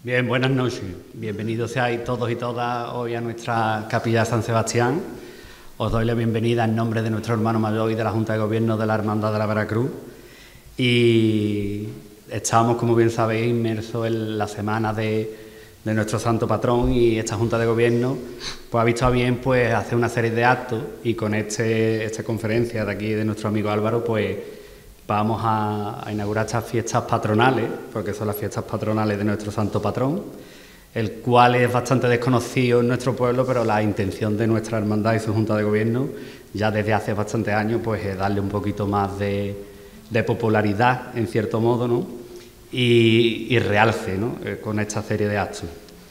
Bien, buenas noches. Bienvenidos seáis todos y todas hoy a nuestra capilla de San Sebastián. Os doy la bienvenida en nombre de nuestro hermano mayor y de la Junta de Gobierno de la Hermandad de la Veracruz. Y estamos, como bien sabéis, inmersos en la semana de nuestro santo patrón, y esta Junta de Gobierno pues ha visto a bien pues hacer una serie de actos, y con esta conferencia de aquí de nuestro amigo Álvaro pues vamos a inaugurar estas fiestas patronales, porque son las fiestas patronales de nuestro santo patrón, el cual es bastante desconocido en nuestro pueblo, pero la intención de nuestra hermandad y su Junta de Gobierno ya desde hace bastantes años pues es darle un poquito más de popularidad, en cierto modo, ¿no? Y realce, ¿no? Con esta serie de actos,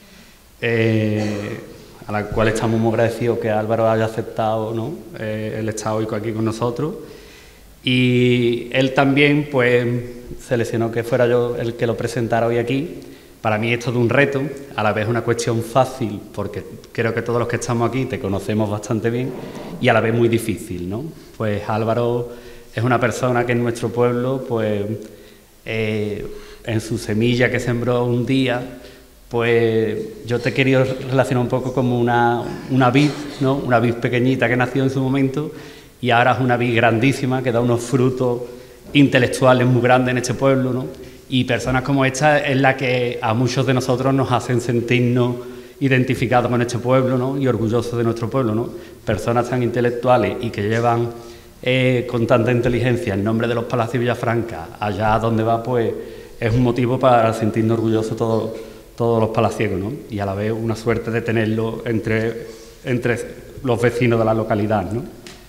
a la cual estamos muy agradecidos que Álvaro haya aceptado, ¿no? El estar hoy aquí con nosotros. Y él también pues seleccionó que fuera yo el que lo presentara hoy aquí. Para mí esto es un reto, a la vez una cuestión fácil, porque creo que todos los que estamos aquí te conocemos bastante bien, y a la vez muy difícil, ¿no? Pues Álvaro es una persona que en nuestro pueblo pues en su semilla que sembró un día, pues yo te he querido relacionar un poco como una vid, ¿no? Una vid pequeñita que nació en su momento, y ahora es una vid grandísima que da unos frutos intelectuales muy grandes en este pueblo, ¿no? Y personas como esta es la que a muchos de nosotros nos hacen sentirnos identificados con este pueblo, ¿no? Y orgullosos de nuestro pueblo, ¿no? Personas tan intelectuales y que llevan con tanta inteligencia el nombre de los Palacios Villafranca allá donde va, pues es un motivo para sentirnos orgullosos todos los palaciegos, ¿no? Y a la vez una suerte de tenerlo entre los vecinos de la localidad, ¿no?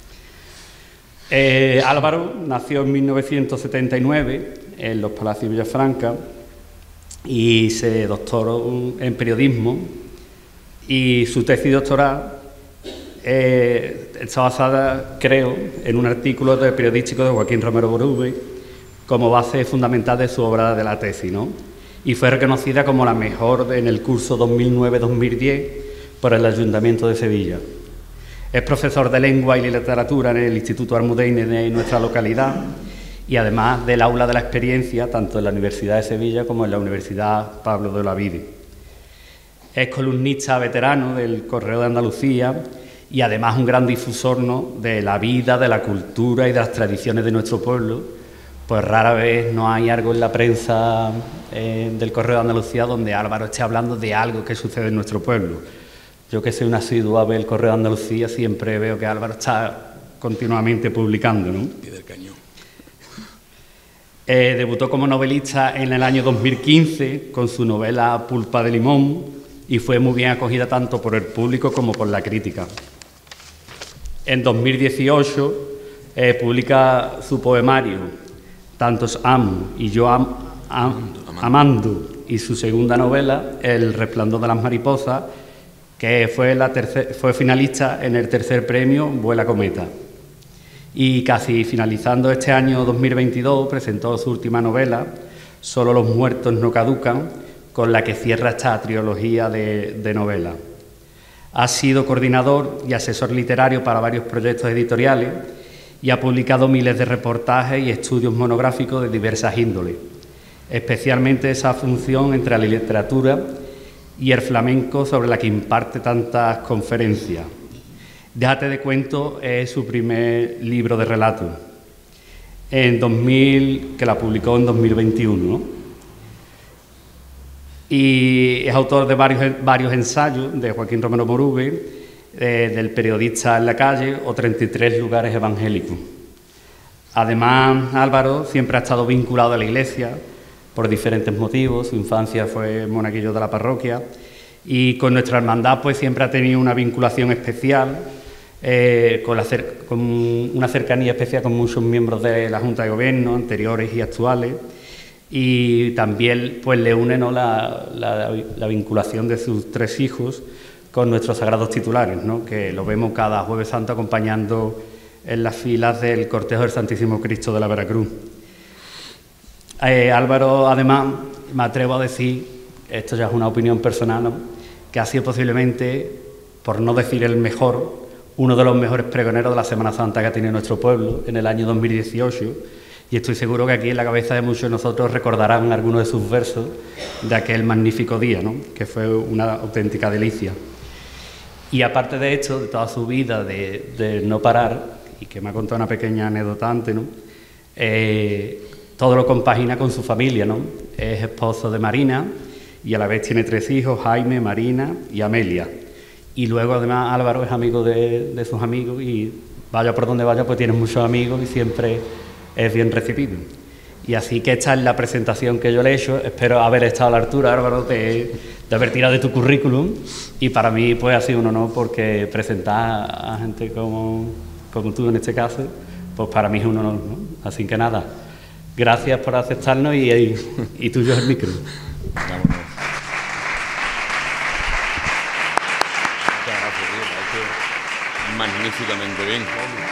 Álvaro nació en 1979 en los Palacios Villafranca y se doctoró en periodismo, y su tesis doctoral está basada, creo, en un artículo periodístico de Joaquín Romero Borube como base fundamental de su obra de la tesis, ¿no? Y fue reconocida como la mejor en el curso 2009-2010 por el Ayuntamiento de Sevilla. Es profesor de Lengua y Literatura en el Instituto Almudeine de nuestra localidad, y además del Aula de la Experiencia, tanto en la Universidad de Sevilla como en la Universidad Pablo de Olavide. Es columnista veterano del Correo de Andalucía y además un gran difusor, ¿no? De la vida, de la cultura y de las tradiciones de nuestro pueblo. Pues rara vez no hay algo en la prensa del Correo de Andalucía donde Álvaro esté hablando de algo que sucede en nuestro pueblo. Yo, que soy un asiduo a ver el Correo de Andalucía, siempre veo que Álvaro está continuamente publicando, ¿no? Pie del cañón. Debutó como novelista en el año 2015 con su novela Pulpa de limón, y fue muy bien acogida tanto por el público como por la crítica. En 2018 publica su poemario Tantos amo y yo amando, y su segunda novela El resplandor de las mariposas, que fue finalista en el tercer premio Vuela Cometa. Y casi finalizando este año 2022 presentó su última novela, Solo los muertos no caducan, con la que cierra esta trilogía de novelas. Ha sido coordinador y asesor literario para varios proyectos editoriales y ha publicado miles de reportajes y estudios monográficos de diversas índoles, especialmente esa función entre la literatura y el flamenco sobre la que imparte tantas conferencias. Déjate de cuento es su primer libro de relatos, que la publicó en 2021, ¿no? Y es autor de varios ensayos de Joaquín Romero Borube, del Periodista en la calle o 33 lugares evangélicos. Además, Álvaro siempre ha estado vinculado a la Iglesia por diferentes motivos. Su infancia fue monaguillo de la parroquia, y con nuestra hermandad pues siempre ha tenido una vinculación especial, con una cercanía especial con muchos miembros de la Junta de Gobierno, anteriores y actuales, y también pues le une, ¿no? la vinculación de sus tres hijos con nuestros sagrados titulares, ¿no? Que lo vemos cada Jueves Santo acompañando en las filas del cortejo del Santísimo Cristo de la Veracruz. Álvaro, además, me atrevo a decir, esto ya es una opinión personal, ¿no? Que ha sido posiblemente, por no decir el mejor, uno de los mejores pregoneros de la Semana Santa que ha tenido nuestro pueblo en el año 2018, y estoy seguro que aquí en la cabeza de muchos de nosotros recordarán algunos de sus versos de aquel magnífico día, ¿no? Que fue una auténtica delicia. Y aparte de esto, de toda su vida de no parar, y que me ha contado una pequeña anécdota antes, ¿no? Todo lo compagina con su familia, ¿no? Es esposo de Marina y a la vez tiene 3 hijos, Jaime, Marina y Amelia. Y luego además Álvaro es amigo de sus amigos y vaya por donde vaya pues tiene muchos amigos y siempre es bien recibido. Y así que esta es la presentación que yo le he hecho. Espero haber estado a la altura, Álvaro, de haber tirado de tu currículum, y para mí pues ha sido un honor, porque presentar a gente como tú en este caso, pues para mí es un honor, ¿no? Así que nada, gracias por aceptarnos y tuyo es el micro. Vámonos. Muchas gracias, tío. Me ha hecho magníficamente bien.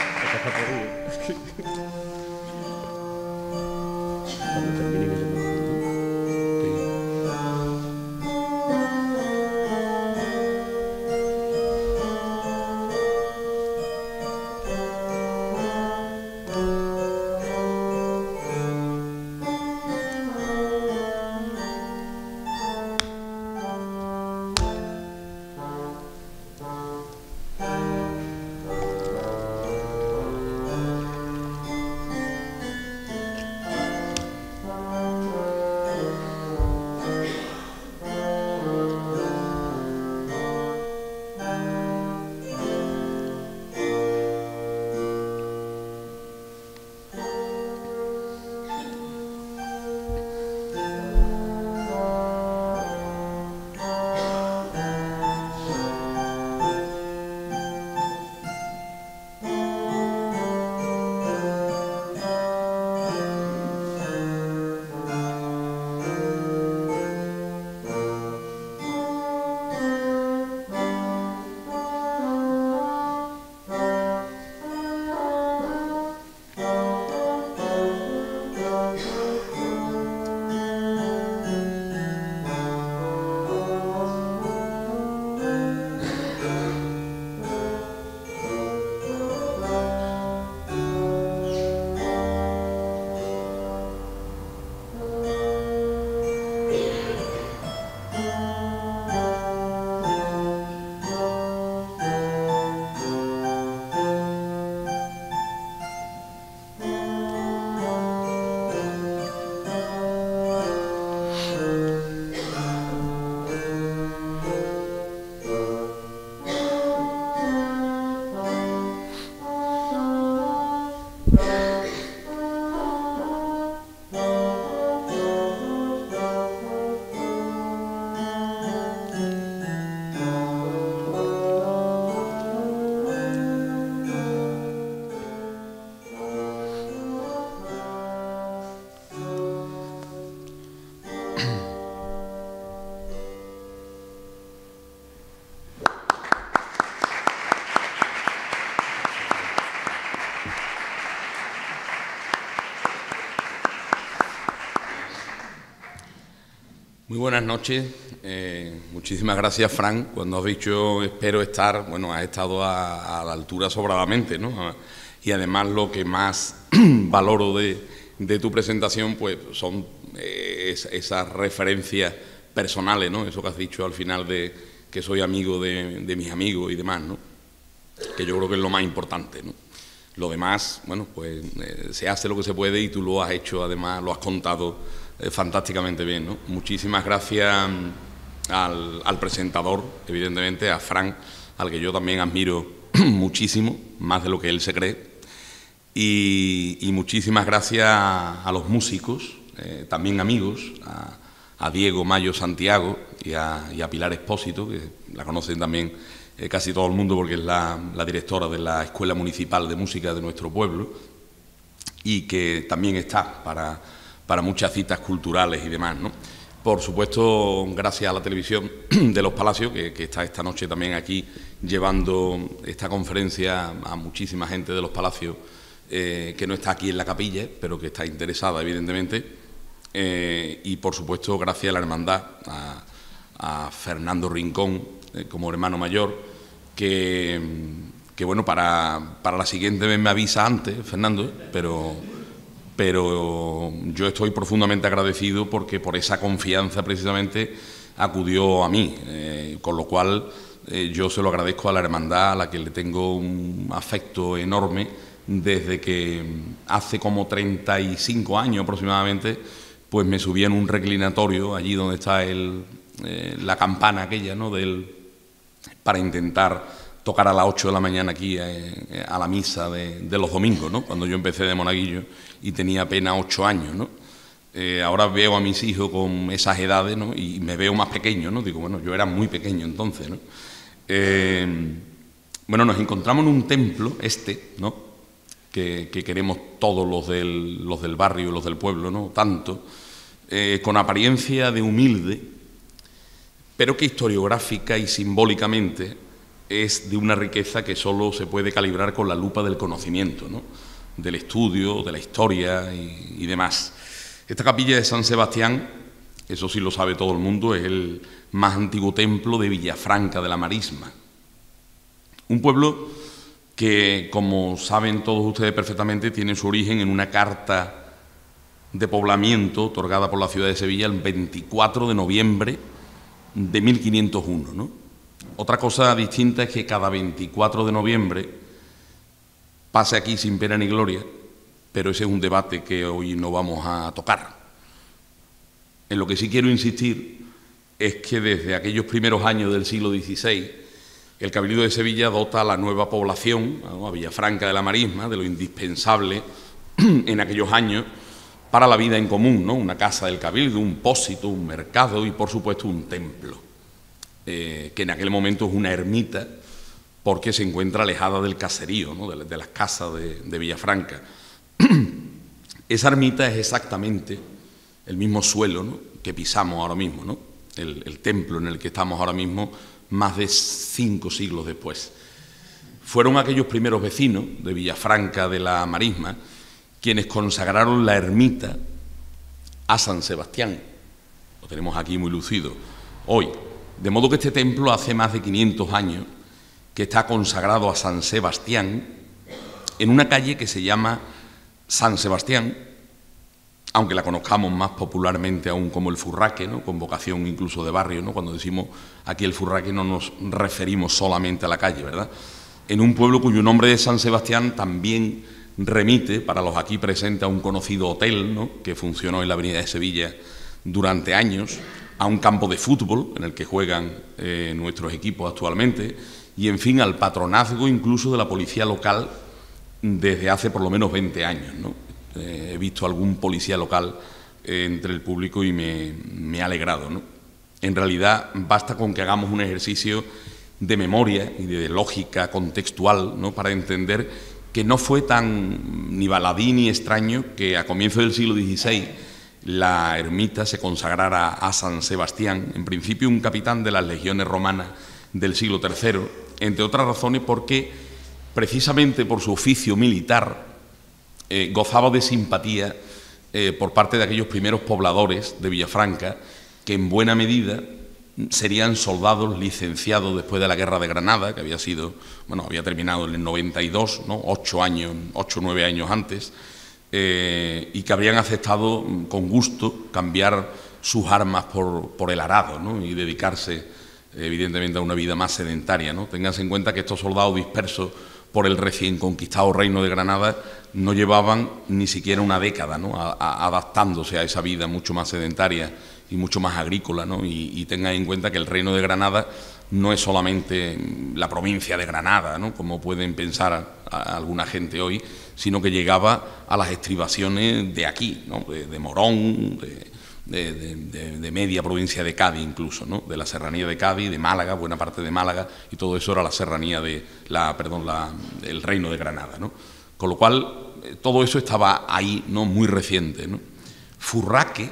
Muy buenas noches. Muchísimas gracias, Fran. Cuando has dicho espero estar, bueno, has estado a la altura sobradamente, ¿no? Y además lo que más valoro de tu presentación pues son esas referencias personales, ¿no? Eso que has dicho al final de que soy amigo de mis amigos y demás, ¿no? Que yo creo que es lo más importante, ¿no? Lo demás, bueno, pues se hace lo que se puede y tú lo has hecho, además lo has contado fantásticamente bien, ¿no? Muchísimas gracias al presentador, evidentemente, a Fran, al que yo también admiro muchísimo, más de lo que él se cree, y muchísimas gracias a los músicos, también amigos, a Diego Mayo Santiago y a Pilar Expósito, que la conocen también casi todo el mundo porque es la directora de la Escuela Municipal de Música de nuestro pueblo, y que también está para muchas citas culturales y demás, ¿no? Por supuesto, gracias a la televisión de Los Palacios, que está esta noche también aquí llevando esta conferencia a muchísima gente de Los Palacios que no está aquí en la capilla, pero que está interesada, evidentemente. Y, por supuesto, gracias a la hermandad, a Fernando Rincón como hermano mayor, que bueno, para la siguiente vez me avisa antes, Fernando, pero pero yo estoy profundamente agradecido porque por esa confianza precisamente acudió a mí, con lo cual yo se lo agradezco a la hermandad, a la que le tengo un afecto enorme desde que hace como 35 años aproximadamente, pues me subí en un reclinatorio allí donde está la campana aquella, ¿no?, para intentar tocar a las 8 de la mañana aquí a la misa de los domingos, ¿no?, cuando yo empecé de monaguillo y tenía apenas 8 años, ¿no? Ahora veo a mis hijos con esas edades, ¿no?, y me veo más pequeño, ¿no? Digo, bueno, yo era muy pequeño entonces, ¿no? Bueno, nos encontramos en un templo, ¿no?, que queremos todos los del barrio, los del pueblo, ¿no?, tanto, con apariencia de humilde, pero que historiográfica y simbólicamente es de una riqueza que solo se puede calibrar con la lupa del conocimiento, ¿no?, del estudio, de la historia y demás. Esta capilla de San Sebastián, eso sí lo sabe todo el mundo, es el más antiguo templo de Villafranca de la Marisma. Un pueblo que, como saben todos ustedes perfectamente, tiene su origen en una carta de poblamiento otorgada por la ciudad de Sevilla el 24 de noviembre de 1501, ¿no? Otra cosa distinta es que cada 24 de noviembre pase aquí sin pena ni gloria, pero ese es un debate que hoy no vamos a tocar. En lo que sí quiero insistir es que desde aquellos primeros años del siglo XVI, el Cabildo de Sevilla dota a la nueva población, a Villafranca de la Marisma, de lo indispensable en aquellos años para la vida en común, ¿no? Una casa del Cabildo, un pósito, un mercado y, por supuesto, un templo, que en aquel momento es una ermita porque se encuentra alejada del caserío, ¿no?, de las casas de Villafranca. Esa ermita es exactamente el mismo suelo, ¿no?, que pisamos ahora mismo, ¿no?, el templo en el que estamos ahora mismo, más de 5 siglos después. Fueron aquellos primeros vecinos de Villafranca de la Marisma quienes consagraron la ermita a San Sebastián. Lo tenemos aquí muy lucido hoy. De modo que este templo hace más de 500 años que está consagrado a San Sebastián en una calle que se llama San Sebastián, aunque la conozcamos más popularmente aún como el Furraque, ¿no?, con vocación incluso de barrio, ¿no? Cuando decimos aquí el Furraque no nos referimos solamente a la calle, ¿verdad? En un pueblo cuyo nombre de San Sebastián también remite, para los aquí presentes, a un conocido hotel, ¿no?, que funcionó en la avenida de Sevilla durante años, a un campo de fútbol en el que juegan nuestros equipos actualmente, y en fin, al patronazgo incluso de la policía local desde hace por lo menos 20 años, ¿no? He visto algún policía local entre el público y me ha alegrado, ¿no? En realidad basta con que hagamos un ejercicio de memoria y de lógica contextual, ¿no?, para entender que no fue tan ni baladí ni extraño que a comienzos del siglo XVI la ermita se consagrara a San Sebastián, en principio un capitán de las legiones romanas del siglo III, entre otras razones porque precisamente por su oficio militar gozaba de simpatía por parte de aquellos primeros pobladores de Villafranca que en buena medida serían soldados licenciados después de la Guerra de Granada, que había terminado en el 92, ¿no?, 8 o 9 años antes, y que habrían aceptado con gusto cambiar sus armas por el arado, ¿no?, y dedicarse evidentemente a una vida más sedentaria, ¿no? Ténganse en cuenta que estos soldados dispersos por el recién conquistado Reino de Granada no llevaban ni siquiera una década, ¿no?, adaptándose a esa vida mucho más sedentaria y mucho más agrícola, ¿no? Y tengan en cuenta que el Reino de Granada no es solamente la provincia de Granada, ¿no?, como pueden pensar a alguna gente hoy, sino que llegaba a las estribaciones de aquí, ¿no?, de Morón, de media provincia de Cádiz incluso, ¿no?, de la serranía de Cádiz, de Málaga, buena parte de Málaga, y todo eso era la serranía el Reino de Granada, ¿no? Con lo cual, todo eso estaba ahí, ¿no?, muy reciente, ¿no? Furraque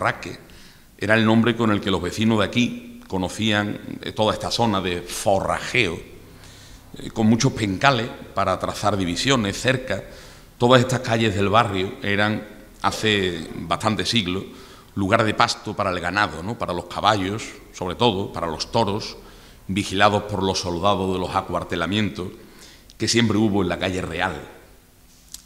era el nombre con el que los vecinos de aquí conocían toda esta zona de forrajeo, con muchos pencales para trazar divisiones cerca. Todas estas calles del barrio eran, hace bastantes siglos, lugar de pasto para el ganado, ¿no?, para los caballos, sobre todo, para los toros, vigilados por los soldados de los acuartelamientos que siempre hubo en la calle Real.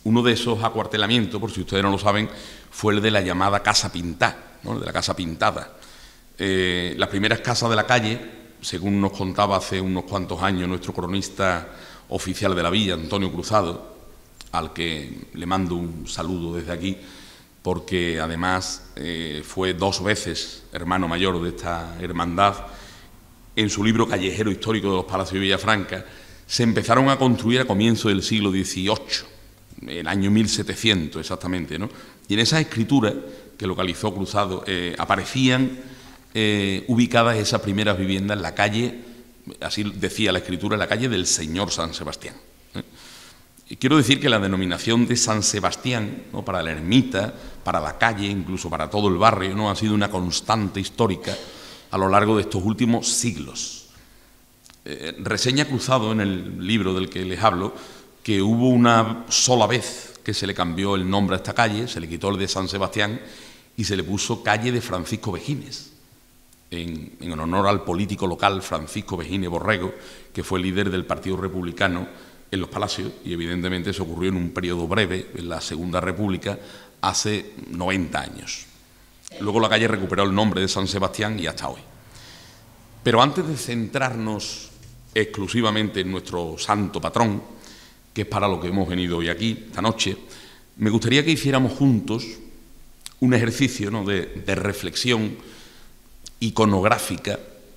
Uno de esos acuartelamientos, por si ustedes no lo saben, fue el de la llamada Casa Pintá, ¿no? De la Casa Pintada. Las primeras casas de la calle, según nos contaba hace unos cuantos años nuestro cronista oficial de la villa, Antonio Cruzado, al que le mando un saludo desde aquí, porque además fue 2 veces hermano mayor de esta hermandad. En su libro Callejero Histórico de los Palacios de Villafranca, se empezaron a construir a comienzos del siglo XVIII, el año 1700 exactamente, ¿no? Y en esas escrituras que localizó Cruzado aparecían ubicadas esas primeras viviendas en la calle, así decía la escritura, en la calle del Señor San Sebastián. Y quiero decir que la denominación de San Sebastián, ¿no?, para la ermita, para la calle, incluso para todo el barrio, ¿no?, ha sido una constante histórica a lo largo de estos últimos siglos. Reseña Cruzado en el libro del que les hablo que hubo una sola vez que se le cambió el nombre a esta calle, se le quitó el de San Sebastián y se le puso calle de Francisco Vejines, en honor al político local Francisco Vejines Borrego, que fue líder del Partido Republicano en los Palacios, y evidentemente eso ocurrió en un periodo breve, en la Segunda República, hace 90 años. Luego la calle recuperó el nombre de San Sebastián y hasta hoy. Pero antes de centrarnos exclusivamente en nuestro santo patrón, que es para lo que hemos venido hoy aquí, esta noche, me gustaría que hiciéramos juntos un ejercicio, ¿no?, de reflexión iconográfica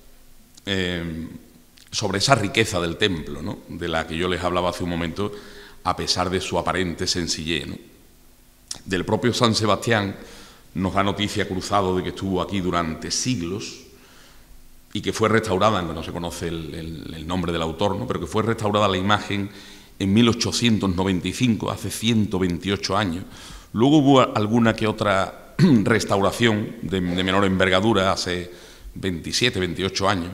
sobre esa riqueza del templo, ¿no?, de la que yo les hablaba hace un momento, a pesar de su aparente sencillez, ¿no? Del propio San Sebastián nos da noticia Cruzado de que estuvo aquí durante siglos y que fue restaurada, aunque no se conoce el nombre del autor, ¿no?, pero que fue restaurada la imagen en 1895, hace 128 años. Luego hubo alguna que otra restauración de menor envergadura hace 27, 28 años,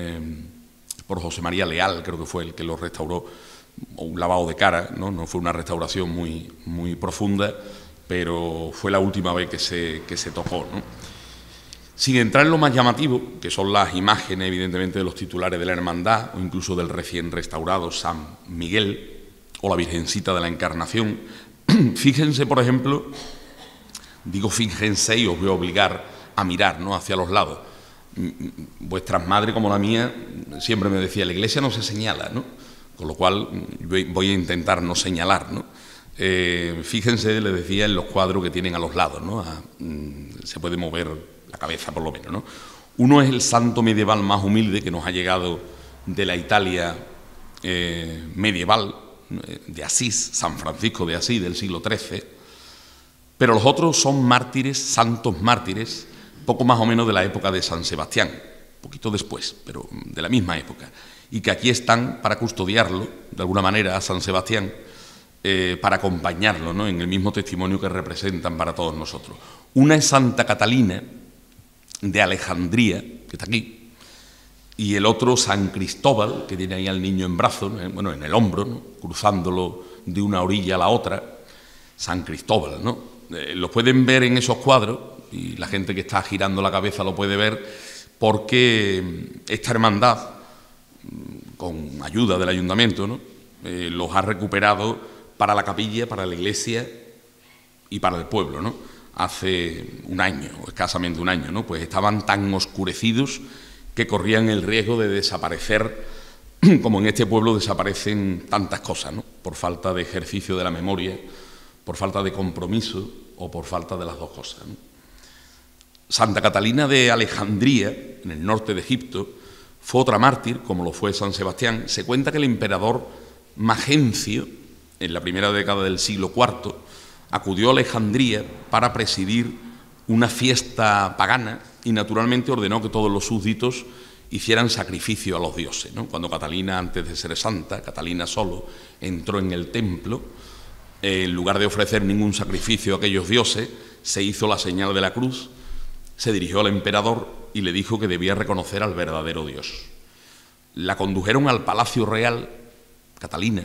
por José María Leal, creo que fue el que lo restauró, o un lavado de cara, ¿no? No fue una restauración muy profunda, pero fue la última vez que se tocó, ¿no? Sin entrar en lo más llamativo, que son las imágenes, evidentemente, de los titulares de la hermandad, o incluso del recién restaurado San Miguel, o la Virgencita de la Encarnación, fíjense, por ejemplo, digo fíjense y os voy a obligar a mirar, ¿no?, hacia los lados. Vuestras madres, como la mía, siempre me decía, la iglesia no se señala, ¿no? Con lo cual voy a intentar no señalar, ¿no? Fíjense, les decía, en los cuadros que tienen a los lados, ¿no? Se puede mover la cabeza por lo menos, ¿no? Uno es el santo medieval más humilde que nos ha llegado de la Italia medieval, de Asís, San Francisco de Asís, del siglo XIII, pero los otros son mártires, santos mártires, poco más o menos de la época de San Sebastián, un poquito después, pero de la misma época, y que aquí están para custodiarlo, de alguna manera, a San Sebastián, para acompañarlo, ¿no?, en el mismo testimonio que representan para todos nosotros. Una es Santa Catalina de Alejandría, que está aquí, y el otro San Cristóbal, que tiene ahí al niño en brazos, bueno, en el hombro, ¿no?, cruzándolo de una orilla a la otra. San Cristóbal, ¿no? Lo pueden ver en esos cuadros, y la gente que está girando la cabeza lo puede ver, porque esta hermandad, con ayuda del ayuntamiento, ¿no?, los ha recuperado para la capilla, para la iglesia y para el pueblo, ¿no? Hace un año, o escasamente un año, ¿no? Pues estaban tan oscurecidos que corrían el riesgo de desaparecer, como en este pueblo desaparecen tantas cosas, ¿no?, por falta de ejercicio de la memoria, por falta de compromiso o por falta de las dos cosas, ¿no? Santa Catalina de Alejandría, en el norte de Egipto, fue otra mártir, como lo fue San Sebastián. Se cuenta que el emperador Magencio, en la primera década del siglo IV, acudió a Alejandría para presidir una fiesta pagana y naturalmente ordenó que todos los súbditos hicieran sacrificio a los dioses, ¿no? Cuando Catalina, antes de ser santa, Catalina solo, entró en el templo, en lugar de ofrecer ningún sacrificio a aquellos dioses, se hizo la señal de la cruz, se dirigió al emperador y le dijo que debía reconocer al verdadero Dios. La condujeron al Palacio Real, Catalina,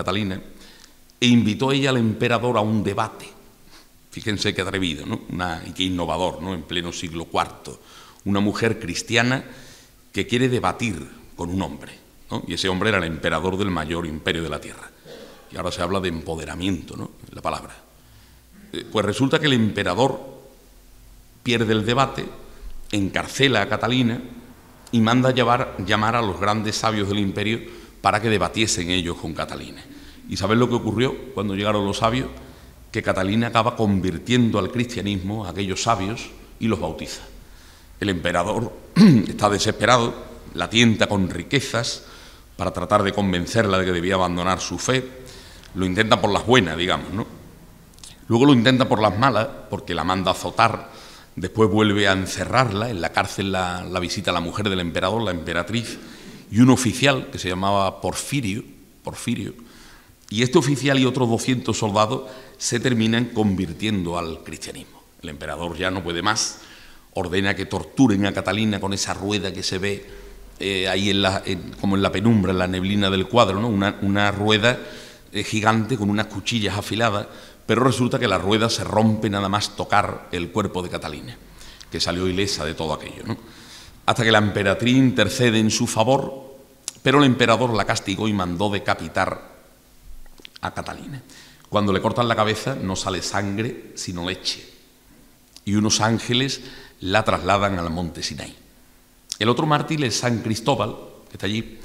e invitó ella al emperador a un debate. Fíjense qué atrevido, ¿no? Y qué innovador, ¿no?, en pleno siglo IV. Una mujer cristiana que quiere debatir con un hombre, ¿no? Y ese hombre era el emperador del mayor imperio de la tierra. y ahora se habla de empoderamiento, ¿no?, la palabra. Pues resulta que el emperador pierde el debate, encarcela a Catalina y manda llamar a los grandes sabios del imperio para que debatiesen ellos con Catalina. ¿Y sabes lo que ocurrió cuando llegaron los sabios? Que Catalina acaba convirtiendo al cristianismo a aquellos sabios y los bautiza. El emperador está desesperado, la tienta con riquezas para tratar de convencerla de que debía abandonar su fe. Lo intenta por las buenas, digamos, ¿no? Luego lo intenta por las malas, porque la manda a azotar. Después vuelve a encerrarla. En la cárcel la visita la mujer del emperador, la emperatriz, y un oficial que se llamaba Porfirio. Y este oficial y otros 200 soldados se terminan convirtiendo al cristianismo. El emperador ya no puede más, ordena que torturen a Catalina con esa rueda que se ve ahí como en la penumbra, en la neblina del cuadro, ¿no? Una rueda gigante con unas cuchillas afiladas, pero resulta que la rueda se rompe nada más tocar el cuerpo de Catalina, que salió ilesa de todo aquello, ¿no? Hasta que la emperatriz intercede en su favor, pero el emperador la castigó y mandó decapitar a Catalina. Cuando le cortan la cabeza no sale sangre, sino leche, y unos ángeles la trasladan al monte Sinaí. El otro mártir es San Cristóbal, que está allí,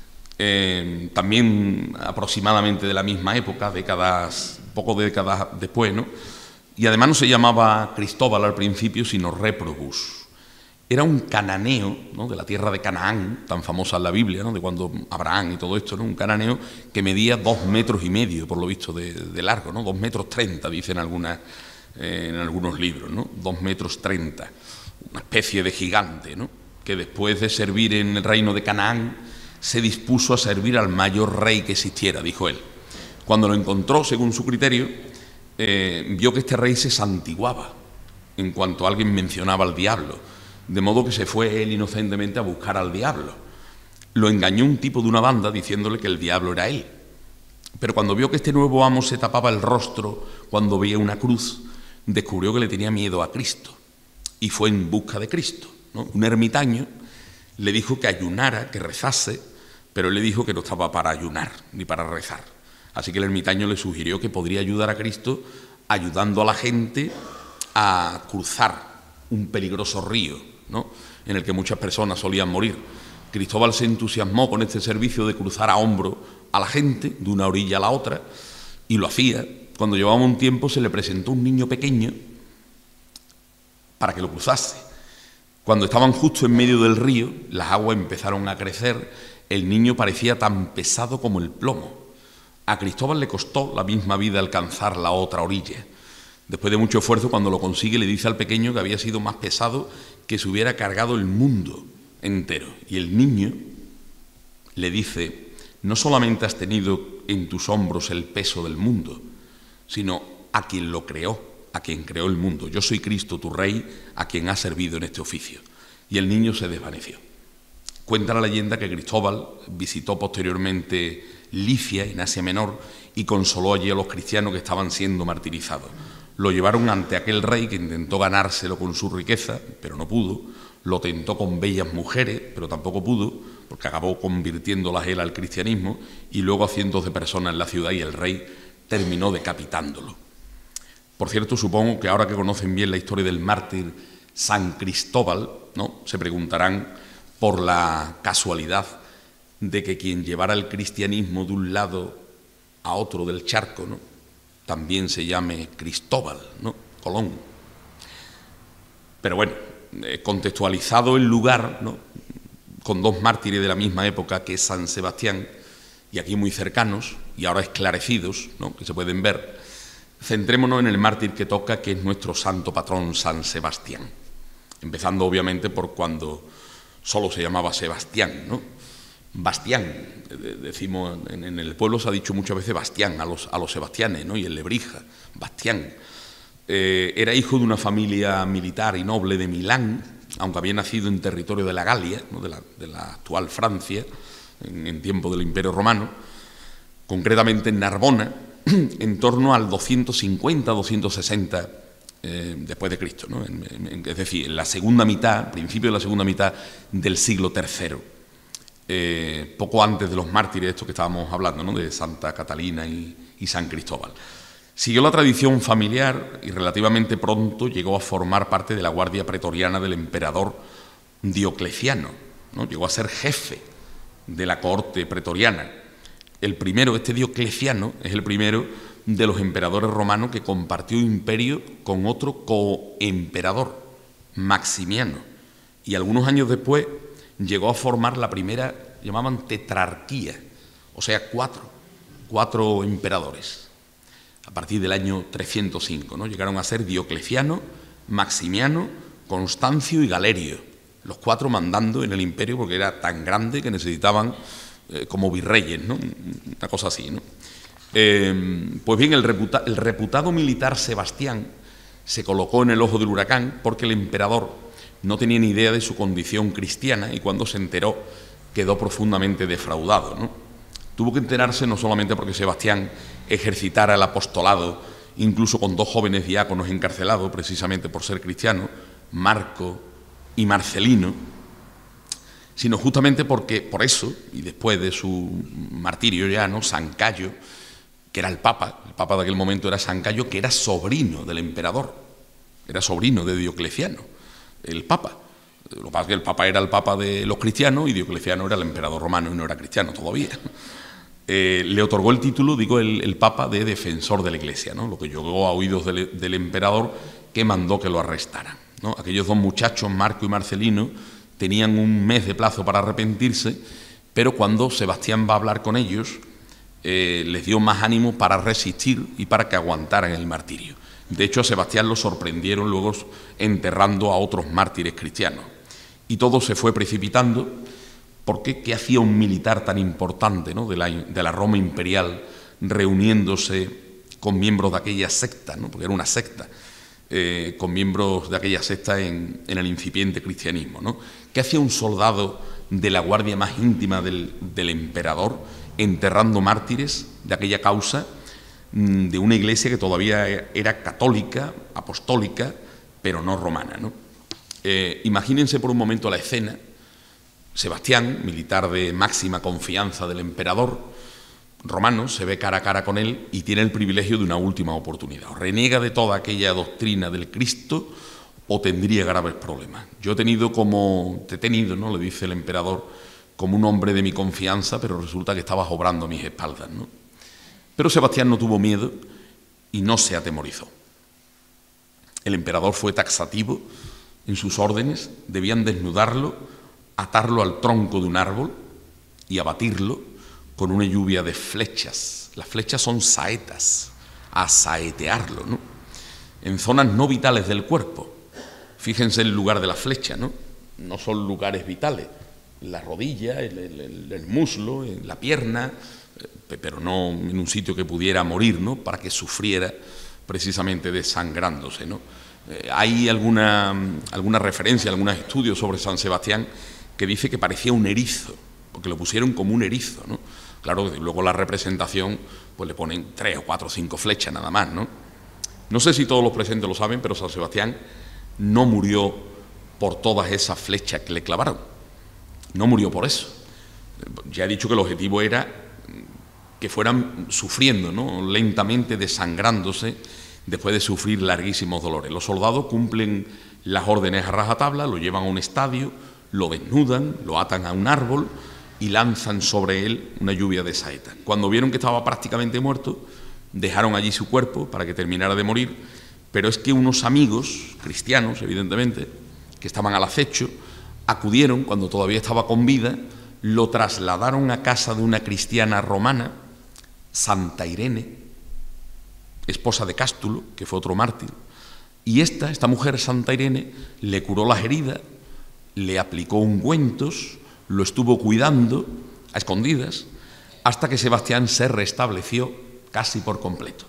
también aproximadamente de la misma época, pocas décadas después, ¿no? Y además no se llamaba Cristóbal al principio, sino Réprobus. Era un cananeo, ¿no?, de la tierra de Canaán, tan famosa en la Biblia, ¿no?, de cuando Abraham y todo esto, ¿no?, un cananeo que medía 2,5 metros, por lo visto, de largo, ¿no?, 2,30 metros, dicen en algunos libros, ¿no?, 2,30 metros, una especie de gigante, ¿no?, que después de servir en el reino de Canaán se dispuso a servir al mayor rey que existiera, dijo él. Cuando lo encontró, según su criterio, vio que este rey se santiguaba en cuanto alguien mencionaba al diablo, de modo que se fue él inocentemente a buscar al diablo. Lo engañó un tipo de una banda diciéndole que el diablo era él. Pero cuando vio que este nuevo amo se tapaba el rostro cuando veía una cruz, descubrió que le tenía miedo a Cristo y fue en busca de Cristo, ¿no? Un ermitaño le dijo que ayunara, que rezase, pero él le dijo que no estaba para ayunar ni para rezar. Así que el ermitaño le sugirió que podría ayudar a Cristo ayudando a la gente a cruzar un peligroso río, ¿no?, en el que muchas personas solían morir. Cristóbal se entusiasmó con este servicio de cruzar a hombro a la gente de una orilla a la otra y lo hacía. Cuando llevaba un tiempo se le presentó un niño pequeño para que lo cruzase. Cuando estaban justo en medio del río, las aguas empezaron a crecer, el niño parecía tan pesado como el plomo. A Cristóbal le costó la misma vida alcanzar la otra orilla. Después de mucho esfuerzo, cuando lo consigue, le dice al pequeño que había sido más pesado que se hubiera cargado el mundo entero. Y el niño le dice: no solamente has tenido en tus hombros el peso del mundo, sino a quien lo creó, a quien creó el mundo. Yo soy Cristo, tu Rey, a quien has servido en este oficio. Y el niño se desvaneció. Cuenta la leyenda que Cristóbal visitó posteriormente Licia, en Asia Menor, y consoló allí a los cristianos que estaban siendo martirizados. Lo llevaron ante aquel rey que intentó ganárselo con su riqueza, pero no pudo. Lo tentó con bellas mujeres, pero tampoco pudo, porque acabó convirtiéndolas él al cristianismo y luego a cientos de personas en la ciudad, y el rey terminó decapitándolo. Por cierto, supongo que ahora que conocen bien la historia del mártir San Cristóbal, ¿no?, se preguntarán por la casualidad de que quien llevara el cristianismo de un lado a otro del charco, ¿no?, también se llame Cristóbal, ¿no?, Colón. Pero bueno, contextualizado el lugar, ¿no?, con dos mártires de la misma época, que es San Sebastián, y aquí muy cercanos, y ahora esclarecidos, ¿no?, que se pueden ver, centrémonos en el mártir que toca, que es nuestro santo patrón, San Sebastián. Empezando obviamente por cuando solo se llamaba Sebastián, ¿no? Bastián, decimos en el pueblo, se ha dicho muchas veces Bastián a los sebastianes, ¿no?, y en Lebrija, Bastián. Era hijo de una familia militar y noble de Milán, aunque había nacido en territorio de la Galia, ¿no?, de la actual Francia, en tiempo del Imperio Romano, concretamente en Narbona, en torno al 250-260 después de Cristo, ¿no?, es decir, en la segunda mitad, principio de la segunda mitad del siglo III. poco antes de los mártires, estos que estábamos hablando, ¿no?, de Santa Catalina y San Cristóbal. Siguió la tradición familiar y relativamente pronto llegó a formar parte de la guardia pretoriana del emperador Diocleciano, ¿no? Llegó a ser jefe de la cohorte pretoriana. El primero, este Diocleciano, es el primero de los emperadores romanos que compartió imperio con otro coemperador, Maximiano, y algunos años después llegó a formar la primera, llamaban tetrarquía, o sea, cuatro emperadores. A partir del año 305, ¿no?, llegaron a ser Diocleciano, Maximiano, Constancio y Galerio, los cuatro mandando en el imperio porque era tan grande que necesitaban como virreyes, ¿no?, una cosa así, ¿no? Pues bien, el reputado militar Sebastián se colocó en el ojo del huracán porque el emperador no tenía ni idea de su condición cristiana y cuando se enteró quedó profundamente defraudado, ¿no? Tuvo que enterarse no solamente porque Sebastián ejercitara el apostolado, incluso con dos jóvenes diáconos encarcelados precisamente por ser cristianos, Marco y Marcelino, sino justamente porque por eso, y después de su martirio ya, ¿no?, San Cayo, que era el papa de aquel momento era San Cayo, que era sobrino del emperador, era sobrino de Diocleciano, el papa. Lo que pasa es que el papa era el papa de los cristianos y Diocleciano era el emperador romano y no era cristiano todavía. Le otorgó el título, digo, el papa de defensor de la iglesia, ¿no?, lo que llegó a oídos del emperador, que mandó que lo arrestaran, ¿no? Aquellos dos muchachos, Marco y Marcelino, tenían un mes de plazo para arrepentirse, pero cuando Sebastián va a hablar con ellos, les dio más ánimo para resistir y para que aguantaran el martirio. De hecho, a Sebastián lo sorprendieron luego enterrando a otros mártires cristianos. Y todo se fue precipitando, porque ¿qué hacía un militar tan importante, ¿no?, de la Roma imperial reuniéndose con miembros de aquella secta, ¿no?, porque era una secta, con miembros de aquella secta en el incipiente cristianismo, ¿no? ¿Qué hacía un soldado de la guardia más íntima del emperador enterrando mártires de aquella causa, de una iglesia que todavía era católica, apostólica, pero no romana, ¿no? Imagínense por un momento la escena. Sebastián, militar de máxima confianza del emperador romano, se ve cara a cara con él y tiene el privilegio de una última oportunidad. O reniega de toda aquella doctrina del Cristo o tendría graves problemas. Te he tenido, ¿no?, le dice el emperador, como un hombre de mi confianza, pero resulta que estabas obrando a mis espaldas, ¿no? Pero Sebastián no tuvo miedo y no se atemorizó. El emperador fue taxativo en sus órdenes, debían desnudarlo, atarlo al tronco de un árbol y abatirlo con una lluvia de flechas. Las flechas son saetas, a saetearlo, ¿no?, en zonas no vitales del cuerpo. Fíjense el lugar de la flecha, ¿no? No son lugares vitales. La rodilla, el muslo, la pierna, pero no en un sitio que pudiera morir, ¿no?, para que sufriera precisamente desangrándose, ¿no? Hay alguna referencia, algunos estudios sobre San Sebastián que dice que parecía un erizo, porque lo pusieron como un erizo, ¿no? Claro, luego la representación pues le ponen 3 o 4 o 5 flechas nada más, ¿no? No sé si todos los presentes lo saben, pero San Sebastián no murió por todas esas flechas que le clavaron. No murió por eso. Ya he dicho que el objetivo era que fueran sufriendo, ¿no?, lentamente desangrándose después de sufrir larguísimos dolores. Los soldados cumplen las órdenes a rajatabla, lo llevan a un estadio, lo desnudan, lo atan a un árbol y lanzan sobre él una lluvia de saetas. Cuando vieron que estaba prácticamente muerto, dejaron allí su cuerpo para que terminara de morir, pero es que unos amigos, cristianos evidentemente, que estaban al acecho, acudieron cuando todavía estaba con vida, lo trasladaron a casa de una cristiana romana, Santa Irene, esposa de Cástulo, que fue otro mártir, y esta mujer, Santa Irene, le curó las heridas, le aplicó ungüentos, lo estuvo cuidando a escondidas, hasta que Sebastián se restableció casi por completo,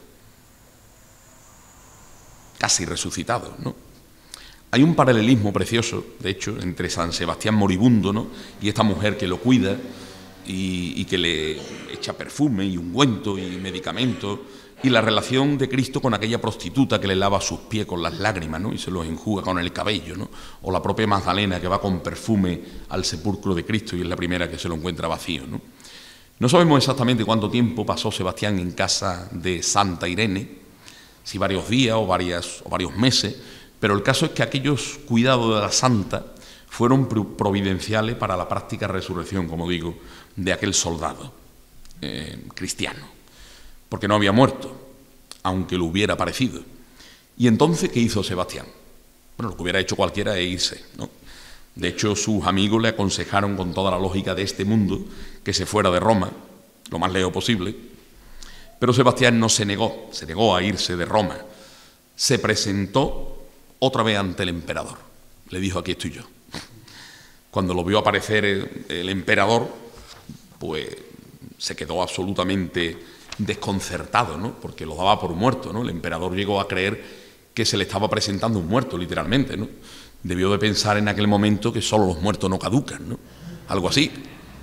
casi resucitado, ¿no? Hay un paralelismo precioso, de hecho, entre San Sebastián moribundo, ¿no?, y esta mujer que lo cuida y que le echa perfume y ungüento y medicamentos y la relación de Cristo con aquella prostituta que le lava sus pies con las lágrimas, ¿no?, y se los enjuga con el cabello, ¿no?, o la propia Magdalena que va con perfume al sepulcro de Cristo y es la primera que se lo encuentra vacío, ¿no? No sabemos exactamente cuánto tiempo pasó Sebastián en casa de Santa Irene, si varios días o varios meses, pero el caso es que aquellos cuidados de la santa fueron providenciales para la práctica resurrección, como digo, de aquel soldado cristiano, porque no había muerto, aunque lo hubiera parecido. ¿Y entonces qué hizo Sebastián? Bueno, lo que hubiera hecho cualquiera es irse, ¿no? De hecho, sus amigos le aconsejaron con toda la lógica de este mundo que se fuera de Roma, lo más lejos posible, pero Sebastián no se negó a irse de Roma. Se presentó otra vez ante el emperador. Le dijo: aquí estoy yo. Cuando lo vio aparecer el emperador, pues se quedó absolutamente desconcertado, ¿no?, porque lo daba por muerto, ¿no? El emperador llegó a creer que se le estaba presentando un muerto, literalmente, ¿no? Debió de pensar en aquel momento que solo los muertos no caducan, ¿no?, algo así.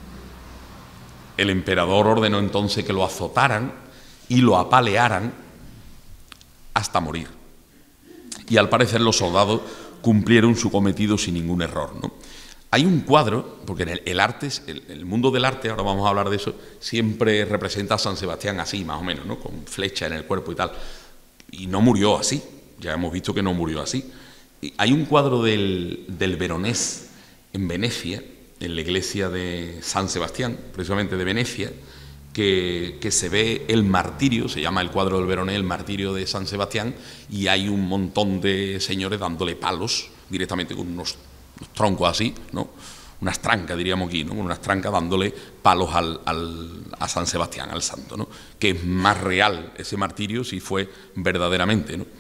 El emperador ordenó entonces que lo azotaran y lo apalearan hasta morir. Y al parecer los soldados cumplieron su cometido sin ningún error, ¿no? Hay un cuadro, porque en el arte, el mundo del arte, ahora vamos a hablar de eso, siempre representa a San Sebastián así, más o menos, ¿no?, con flecha en el cuerpo y tal. Y no murió así, ya hemos visto que no murió así. Y hay un cuadro del Veronés en Venecia, en la iglesia de San Sebastián, precisamente de Venecia, que se ve el martirio, se llama el cuadro del Veronés, el martirio de San Sebastián, y hay un montón de señores dándole palos directamente con unos troncos así, ¿no?, unas trancas, diríamos aquí, ¿no?, unas trancas dándole palos a San Sebastián, al santo, ¿no?, que es más real ese martirio si fue verdaderamente, ¿no?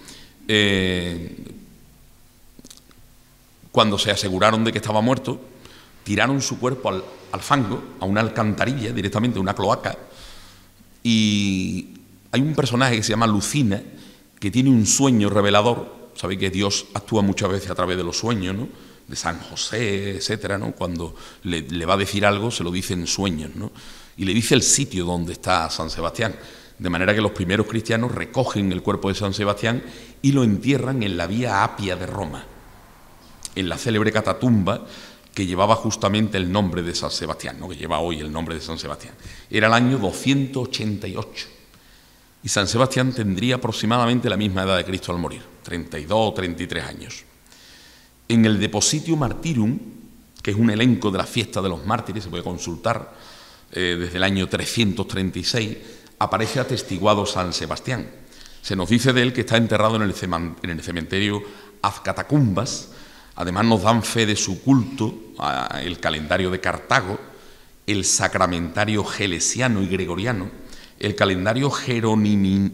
Cuando se aseguraron de que estaba muerto, tiraron su cuerpo al fango, a una alcantarilla, directamente a una cloaca, y hay un personaje que se llama Lucina, que tiene un sueño revelador. Sabéis que Dios actúa muchas veces a través de los sueños, ¿no?, de San José, etcétera, ¿no? Cuando le va a decir algo, se lo dice en sueños, ¿no?, y le dice el sitio donde está San Sebastián, de manera que los primeros cristianos recogen el cuerpo de San Sebastián y lo entierran en la Vía Apia de Roma, en la célebre catatumba que llevaba justamente el nombre de San Sebastián, ¿no?, que lleva hoy el nombre de San Sebastián. Era el año 288 y San Sebastián tendría aproximadamente la misma edad de Cristo al morir, 32 o 33 años. En el Depositio Martyrum, que es un elenco de la fiesta de los mártires, se puede consultar desde el año 336, aparece atestiguado San Sebastián. Se nos dice de él que está enterrado en el cementerio Azcatacumbas. Además nos dan fe de su culto el calendario de Cartago, el sacramentario gelesiano y gregoriano, el calendario jeronimiano,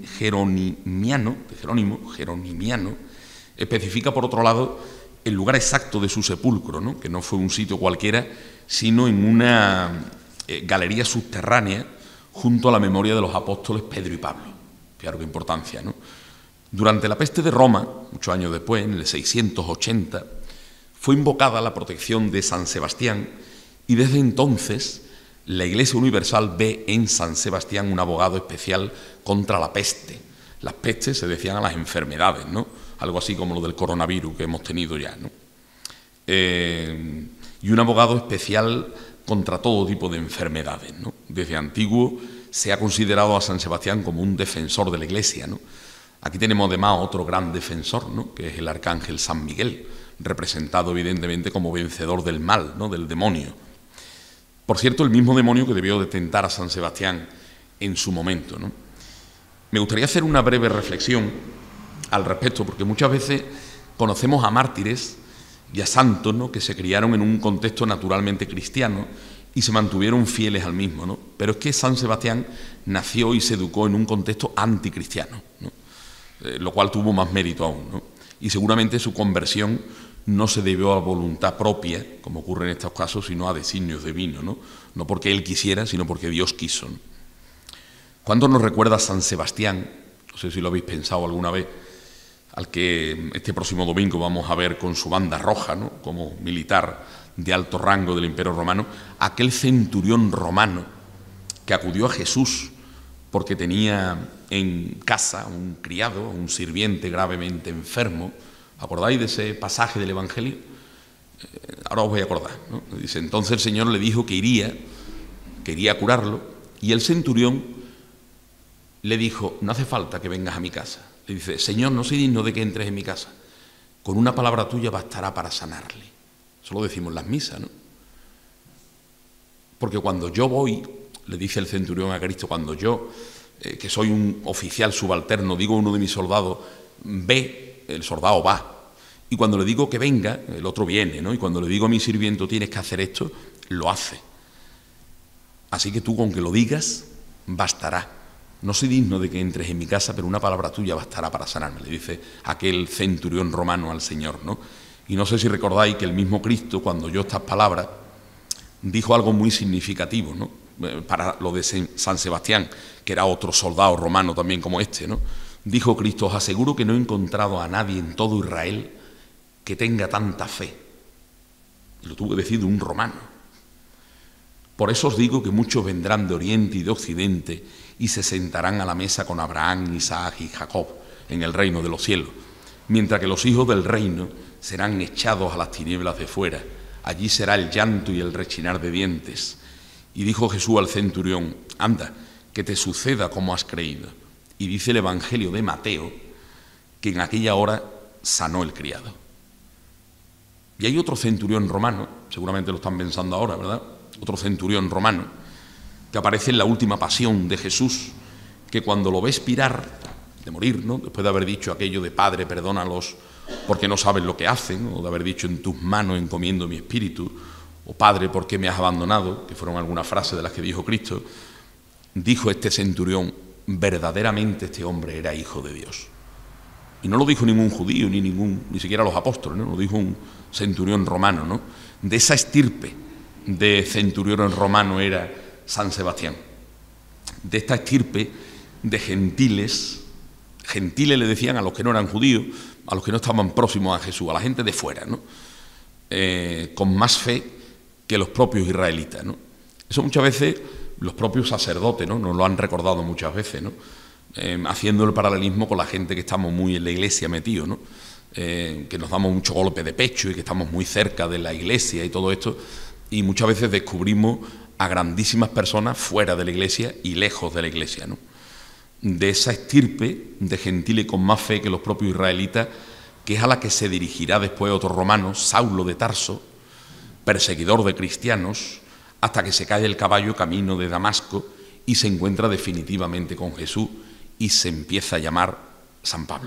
especifica por otro lado el lugar exacto de su sepulcro, ¿no?, que no fue un sitio cualquiera, sino en una galería subterránea junto a la memoria de los apóstoles Pedro y Pablo. Fijaros qué importancia, ¿no? Durante la peste de Roma, muchos años después, en el 680, fue invocada la protección de San Sebastián y desde entonces la Iglesia Universal ve en San Sebastián un abogado especial contra la peste. Las pestes se decían a las enfermedades, ¿no?, algo así como lo del coronavirus que hemos tenido ya, ¿no? Y un abogado especial contra todo tipo de enfermedades, ¿no? Desde antiguo se ha considerado a San Sebastián como un defensor de la Iglesia, ¿no? Aquí tenemos además otro gran defensor, ¿no?, que es el arcángel San Miguel, representado evidentemente como vencedor del mal, ¿no?, del demonio. Por cierto, el mismo demonio que debió de tentar a San Sebastián en su momento, ¿no? Me gustaría hacer una breve reflexión al respecto, porque muchas veces conocemos a mártires y a santos, ¿no?, que se criaron en un contexto naturalmente cristiano y se mantuvieron fieles al mismo, ¿no? Pero es que San Sebastián nació y se educó en un contexto anticristiano, ¿no?, lo cual tuvo más mérito aún, ¿no? Y seguramente su conversión no se debió a voluntad propia, como ocurre en estos casos, sino a designios divinos, ¿no? No porque él quisiera, sino porque Dios quiso, ¿no? ¿Cuándo nos recuerda San Sebastián? No sé si lo habéis pensado alguna vez, al que este próximo domingo vamos a ver con su banda roja, ¿no?, como militar de alto rango del Imperio Romano, aquel centurión romano que acudió a Jesús porque tenía en casa un criado, un sirviente gravemente enfermo. ¿Acordáis de ese pasaje del Evangelio? Ahora os voy a acordar, ¿no? Dice, entonces el Señor le dijo que iría a curarlo, y el centurión le dijo, no hace falta que vengas a mi casa. Le dice, Señor, no soy digno de que entres en mi casa. Con una palabra tuya bastará para sanarle. Eso lo decimos en las misas, ¿no? Porque cuando yo voy, le dice el centurión a Cristo, cuando yo, que soy un oficial subalterno, digo a uno de mis soldados, ve, el soldado va. Y cuando le digo que venga, el otro viene, ¿no? Y cuando le digo a mi sirviento, tienes que hacer esto, lo hace. Así que tú con que lo digas, bastará. No soy digno de que entres en mi casa, pero una palabra tuya bastará para sanarme, le dice aquel centurión romano al Señor, ¿no? Y no sé si recordáis que el mismo Cristo, cuando oyó estas palabras, dijo algo muy significativo, ¿no? Para lo de San Sebastián, que era otro soldado romano también como este, ¿no? Dijo Cristo, os aseguro que no he encontrado a nadie en todo Israel que tenga tanta fe. Y lo tuvo que decir de un romano. Por eso os digo que muchos vendrán de oriente y de occidente y se sentarán a la mesa con Abraham, Isaac y Jacob en el reino de los cielos, mientras que los hijos del reino serán echados a las tinieblas de fuera. Allí será el llanto y el rechinar de dientes. Y dijo Jesús al centurión, anda, que te suceda como has creído. Y dice el Evangelio de Mateo que en aquella hora sanó el criado. Y hay otro centurión romano, seguramente lo están pensando ahora, ¿verdad? Otro centurión romano, que aparece en la última pasión de Jesús, que cuando lo ve expirar, de morir, ¿no? Después de haber dicho aquello de Padre, perdónalos porque no saben lo que hacen, o de haber dicho en tus manos encomiendo mi espíritu, o Padre, ¿por qué me has abandonado?, que fueron algunas frases de las que dijo Cristo, dijo este centurión, verdaderamente este hombre era hijo de Dios. Y no lo dijo ningún judío, ni siquiera los apóstoles, ¿no? Lo dijo un centurión romano, ¿no? De esa estirpe de centurión romano era San Sebastián. De esta estirpe de gentiles le decían a los que no eran judíos, a los que no estaban próximos a Jesús, a la gente de fuera, ¿no? Con más fe que los propios israelitas, ¿no? Eso muchas veces los propios sacerdotes, ¿no? Nos lo han recordado muchas veces, ¿no? Haciendo el paralelismo con la gente que estamos muy en la iglesia metidos, ¿no? Que nos damos mucho golpe de pecho y que estamos muy cerca de la iglesia y todo esto, y muchas veces descubrimos a grandísimas personas fuera de la iglesia y lejos de la iglesia, ¿no? De esa estirpe de gentiles con más fe que los propios israelitas, que es a la que se dirigirá después otro romano, Saulo de Tarso, perseguidor de cristianos, hasta que se cae el caballo camino de Damasco y se encuentra definitivamente con Jesús y se empieza a llamar San Pablo.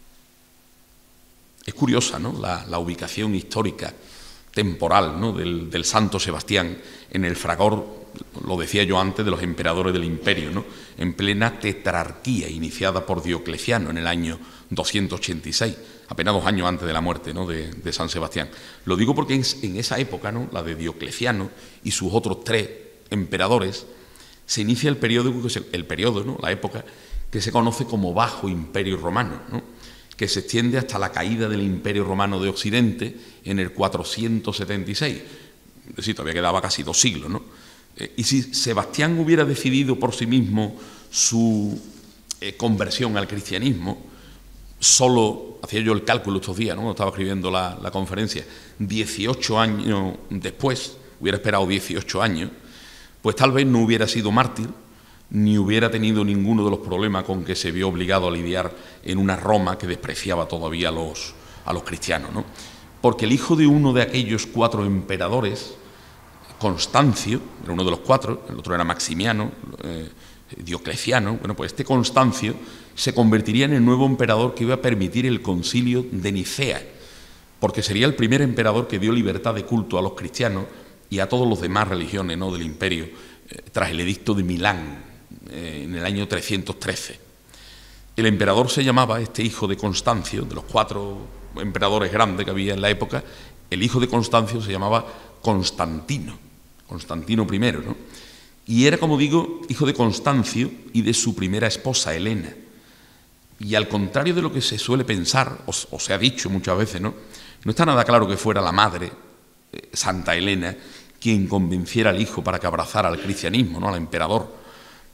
Es curiosa, ¿no?, la ubicación histórica, temporal, ¿no?, del santo Sebastián en el fragor, lo decía yo antes, de los emperadores del imperio, ¿no?, en plena tetrarquía iniciada por Diocleciano en el año 286, apenas 2 años antes de la muerte, ¿no?, de San Sebastián. Lo digo porque en esa época, ¿no?, la de Diocleciano y sus otros 3 emperadores, se inicia el periodo, ¿no?, la época que se conoce como Bajo Imperio Romano, ¿no?, que se extiende hasta la caída del Imperio Romano de Occidente en el 476. Es decir, todavía quedaba casi 2 siglos, ¿no? Y si Sebastián hubiera decidido por sí mismo su conversión al cristianismo, solo, hacía yo el cálculo estos días, ¿no?, cuando estaba escribiendo la conferencia, 18 años después, hubiera esperado 18 años, pues tal vez no hubiera sido mártir, ni hubiera tenido ninguno de los problemas con que se vio obligado a lidiar en una Roma que despreciaba todavía a los cristianos, ¿no? Porque el hijo de uno de aquellos 4 emperadores, Constancio, era uno de los 4, el otro era Maximiano, Diocleciano, bueno, pues este Constancio se convertiría en el nuevo emperador que iba a permitir el concilio de Nicea, porque sería el primer emperador que dio libertad de culto a los cristianos y a todas las demás religiones, ¿no?, del imperio, tras el edicto de Milán, en el año 313. El emperador se llamaba, este hijo de Constancio, de los 4 emperadores grandes que había en la época, el hijo de Constancio se llamaba Constantino I, ¿no? Y era, como digo, hijo de Constancio y de su primera esposa, Helena. Y al contrario de lo que se suele pensar, o se ha dicho muchas veces, ¿no?, no está nada claro que fuera la madre, Santa Helena, quien convenciera al hijo para que abrazara al cristianismo, ¿no?, al emperador.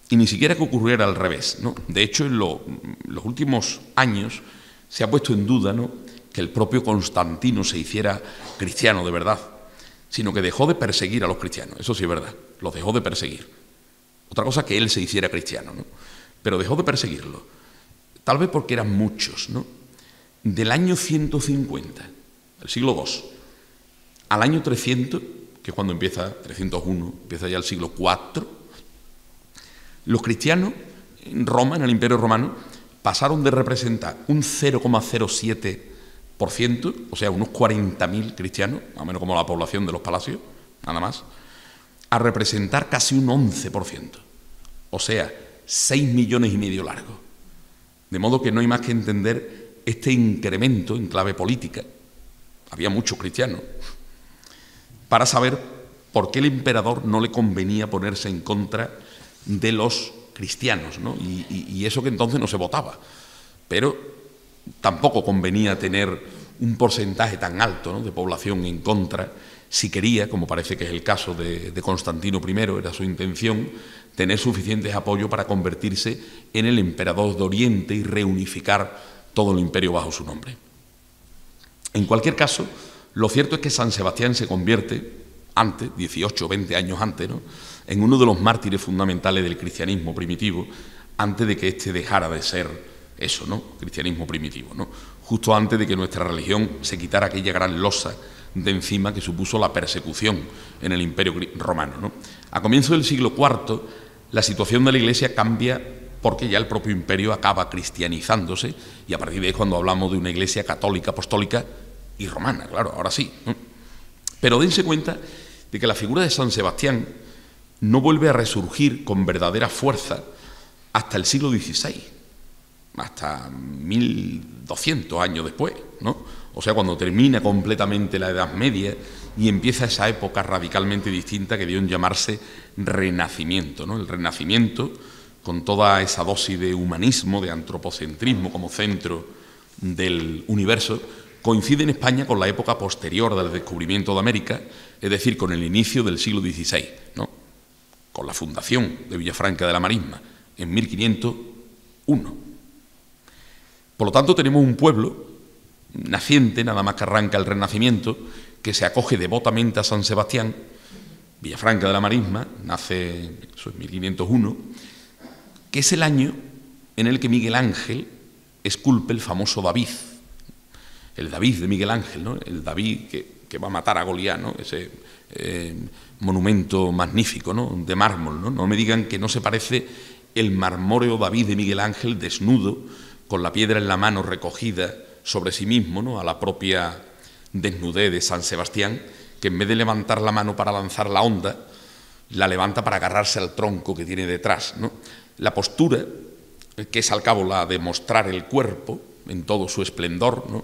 y ni siquiera que ocurriera al revés, ¿no? De hecho, en los últimos años se ha puesto en duda, ¿no?, que el propio Constantino se hiciera cristiano de verdad, sino que dejó de perseguir a los cristianos. Eso sí es verdad, los dejó de perseguir. Otra cosa que él se hiciera cristiano, ¿no?, pero dejó de perseguirlo, tal vez porque eran muchos, ¿no? Del año 150, del siglo II, al año 300, que es cuando empieza, 301, empieza ya el siglo IV, los cristianos en Roma, en el Imperio Romano, pasaron de representar un 0,07%, o sea, unos 40.000 cristianos, más o menos como la población de los palacios, nada más, a representar casi un 11%, o sea, 6,5 millones largos. De modo que no hay más que entender este incremento en clave política, había muchos cristianos, para saber por qué el emperador no le convenía ponerse en contra de los cristianos, ¿no? Y eso que entonces no se votaba, pero tampoco convenía tener un porcentaje tan alto, ¿no?, de población en contra, si quería, como parece que es el caso de Constantino I, era su intención, tener suficientes apoyos para convertirse en el emperador de Oriente y reunificar todo el imperio bajo su nombre. En cualquier caso, lo cierto es que San Sebastián se convierte, antes, 18 o 20 años antes, ¿no?, en uno de los mártires fundamentales del cristianismo primitivo, antes de que éste dejara de ser eso, ¿no?, cristianismo primitivo, ¿no?, justo antes de que nuestra religión se quitara aquella gran losa de encima que supuso la persecución en el Imperio Romano, ¿no? A comienzos del siglo IV, la situación de la Iglesia cambia porque ya el propio imperio acaba cristianizándose, y a partir de ahí es cuando hablamos de una Iglesia católica, apostólica y romana, claro, ahora sí, ¿no? Pero dense cuenta de que la figura de San Sebastián no vuelve a resurgir con verdadera fuerza hasta el siglo XVI, hasta 1200 años después, ¿no? O sea, cuando termina completamente la Edad Media y empieza esa época radicalmente distinta que dio en llamarse Renacimiento, ¿no? El Renacimiento, con toda esa dosis de humanismo, de antropocentrismo como centro del universo, coincide en España con la época posterior del descubrimiento de América, es decir, con el inicio del siglo XVI, ¿no?, con la fundación de Villafranca de la Marisma en 1501. Por lo tanto, tenemos un pueblo naciente, nada más que arranca el Renacimiento, que se acoge devotamente a San Sebastián. Villafranca de la Marisma nace, eso es 1501, que es el año en el que Miguel Ángel esculpe el famoso David, el David de Miguel Ángel, ¿no?, el David que va a matar a Goliat, ¿no?, ese monumento magnífico, ¿no?, de mármol, ¿no? No me digan que no se parece el marmóreo David de Miguel Ángel desnudo, con la piedra en la mano recogida sobre sí mismo, ¿no?, a la propia desnudez de San Sebastián, que en vez de levantar la mano para lanzar la onda, la levanta para agarrarse al tronco que tiene detrás, ¿no? La postura, que es al cabo la de mostrar el cuerpo en todo su esplendor, ¿no?,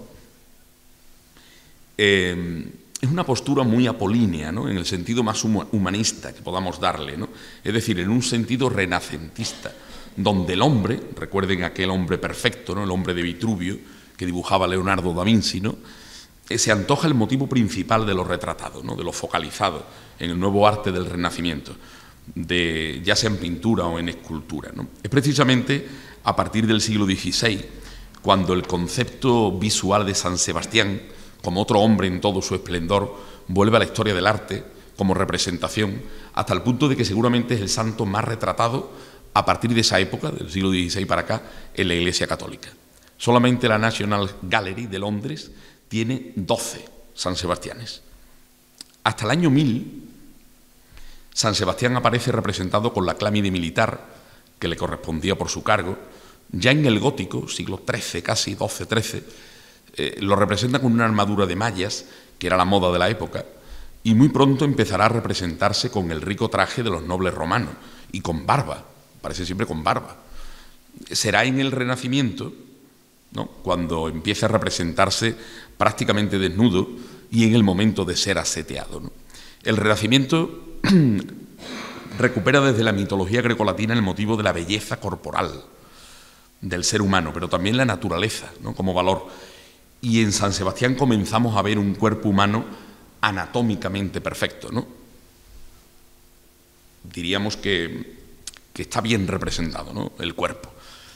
es una postura muy apolínea, ¿no?, en el sentido más humanista que podamos darle, ¿no?, es decir, en un sentido renacentista, donde el hombre, recuerden aquel hombre perfecto, ¿no?, el hombre de Vitruvio que dibujaba Leonardo da Vinci, ¿no?, se antoja el motivo principal de lo retratado, ¿no?, de lo focalizado en el nuevo arte del Renacimiento, ya sea en pintura o en escultura, ¿no? Es precisamente a partir del siglo XVI cuando el concepto visual de San Sebastián, como otro hombre en todo su esplendor, vuelve a la historia del arte como representación, hasta el punto de que seguramente es el santo más retratado a partir de esa época, del siglo XVI para acá, en la Iglesia Católica. Solamente la National Gallery de Londres tiene 12 San Sebastianes. Hasta el año 1000, San Sebastián aparece representado con la clámide militar que le correspondía por su cargo. Ya en el gótico, siglo XIII, casi 12-13, lo representa con una armadura de mallas, que era la moda de la época, y muy pronto empezará a representarse con el rico traje de los nobles romanos, y con barba, parece siempre con barba. Será en el Renacimiento, ¿no?, cuando empieza a representarse prácticamente desnudo y en el momento de ser asceteado, ¿no? El Renacimiento recupera desde la mitología grecolatina el motivo de la belleza corporal del ser humano, pero también la naturaleza, ¿no?, como valor. Y en San Sebastián comenzamos a ver un cuerpo humano anatómicamente perfecto, ¿no? Diríamos que que está bien representado, ¿no? El cuerpo.